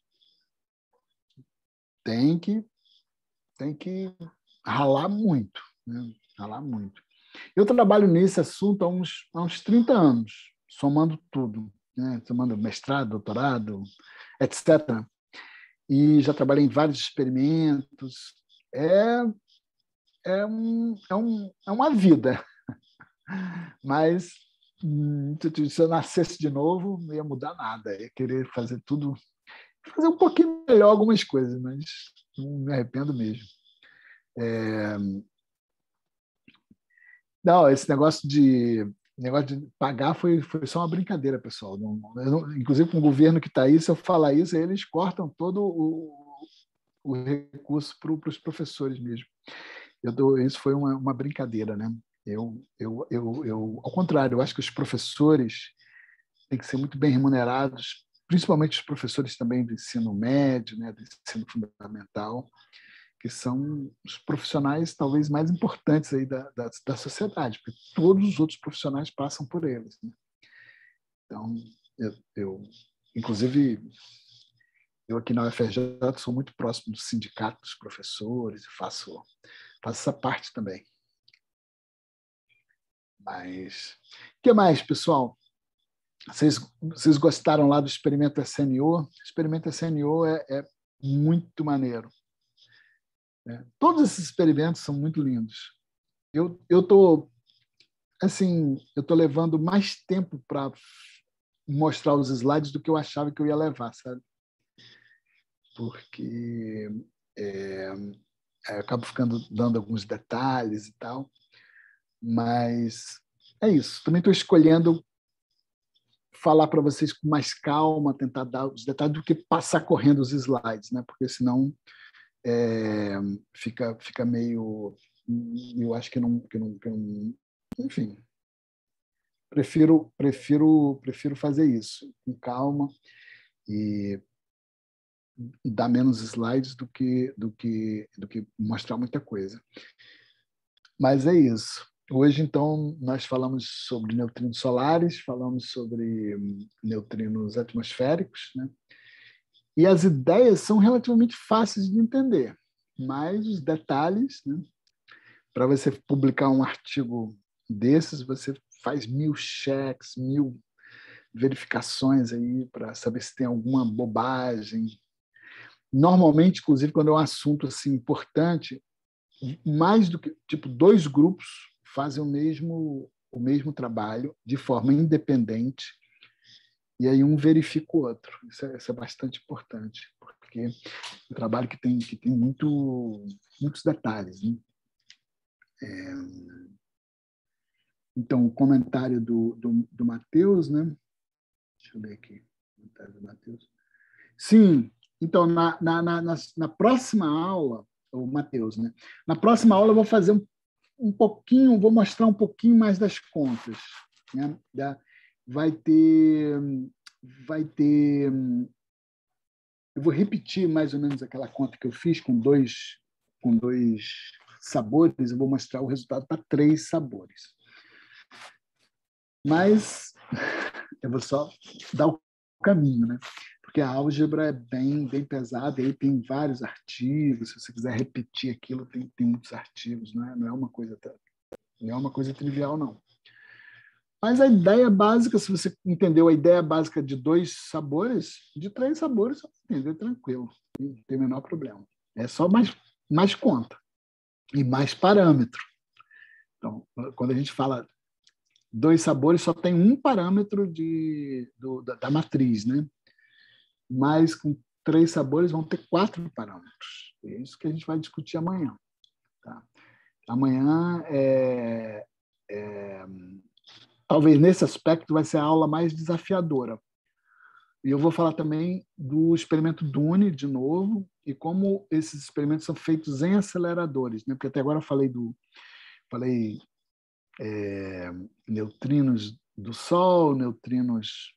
tem que ralar muito, né? Ralar muito. Eu trabalho nesse assunto há uns 30 anos, somando tudo, né? Somando mestrado, doutorado, etc. E já trabalhei em vários experimentos. É uma vida. Mas se eu nascesse de novo, não ia mudar nada. Ia querer fazer tudo, fazer um pouquinho melhor algumas coisas, mas não me arrependo mesmo. Não, esse negócio de pagar foi só uma brincadeira, pessoal. Inclusive, com o governo que está aí, se eu falar isso, eles cortam todo o recurso para os professores mesmo. Isso foi uma brincadeira, né? Ao contrário, eu acho que os professores têm que ser muito bem remunerados, principalmente os professores também do ensino médio, né, do ensino fundamental. que são os profissionais talvez mais importantes aí da sociedade, porque todos os outros profissionais passam por eles, né? Então, inclusive, eu aqui na UFRJ sou muito próximo do sindicato dos professores, faço essa parte também. Mas, o que mais, pessoal? Vocês gostaram lá do experimento SNO? O experimento SNO é muito maneiro. Todos esses experimentos são muito lindos. Eu estou levando mais tempo para mostrar os slides do que eu achava que eu ia levar, sabe? Porque eu acabo dando alguns detalhes e tal, mas é isso. Também estou escolhendo falar para vocês com mais calma, tentar dar os detalhes do que passar correndo os slides, né? Porque senão fica meio, eu acho que não, enfim, prefiro fazer isso com calma e dar menos slides do que mostrar muita coisa. Mas é isso. Hoje, então, nós falamos sobre neutrinos solares, falamos sobre neutrinos atmosféricos, né? E as ideias são relativamente fáceis de entender, mas os detalhes, né? Para você publicar um artigo desses, você faz 1000 cheques, 1000 verificações aí para saber se tem alguma bobagem. Normalmente, inclusive, quando é um assunto assim importante, mais do que 2 grupos fazem o mesmo trabalho de forma independente e aí um verifica o outro. Isso é bastante importante, porque é um trabalho que tem muitos detalhes, né? Então, o comentário do Matheus, né? Deixa eu ver aqui. Comentário do Matheus. Sim, então, na próxima aula, o Matheus, né? Na próxima aula eu vou fazer um pouquinho, vou mostrar um pouquinho mais das contas, né? Vai ter, eu vou repetir mais ou menos aquela conta que eu fiz com dois sabores, eu vou mostrar o resultado para 3 sabores. Mas eu vou só dar o caminho, né? Porque a álgebra é bem pesada, e aí tem vários artigos, se você quiser repetir aquilo, tem muitos artigos, não é uma coisa trivial, não. Mas a ideia básica, se você entendeu a ideia básica de 2 sabores, de 3 sabores, você vai entender tranquilo, não tem o menor problema. É só mais conta e mais parâmetro. Então, quando a gente fala 2 sabores, só tem um parâmetro da matriz, né? Mas com 3 sabores vão ter 4 parâmetros. É isso que a gente vai discutir amanhã. Tá? Amanhã talvez nesse aspecto vai ser a aula mais desafiadora. E eu vou falar também do experimento Dune, de novo, e como esses experimentos são feitos em aceleradores, né? Porque até agora eu falei neutrinos do Sol, neutrinos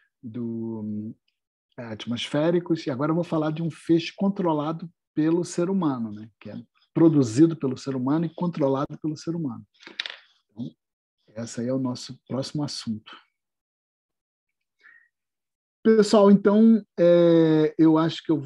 atmosféricos, e agora eu vou falar de um feixe controlado pelo ser humano, né? Que é produzido pelo ser humano e controlado pelo ser humano. Então, esse aí é o nosso próximo assunto. Pessoal, então, eu acho que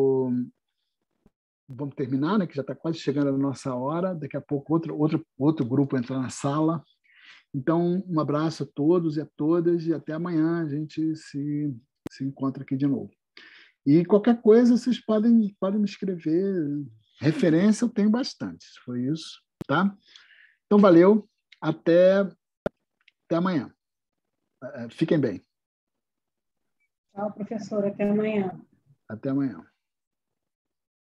vamos terminar, né? Que já está quase chegando a nossa hora. Daqui a pouco outro grupo entra na sala. Então, um abraço a todos e a todas e até amanhã a gente se encontra aqui de novo. E qualquer coisa, vocês podem me escrever. Referência eu tenho bastante. Foi isso, tá? Então, valeu. Até amanhã. Fiquem bem. Tchau, professora. Até amanhã. Até amanhã.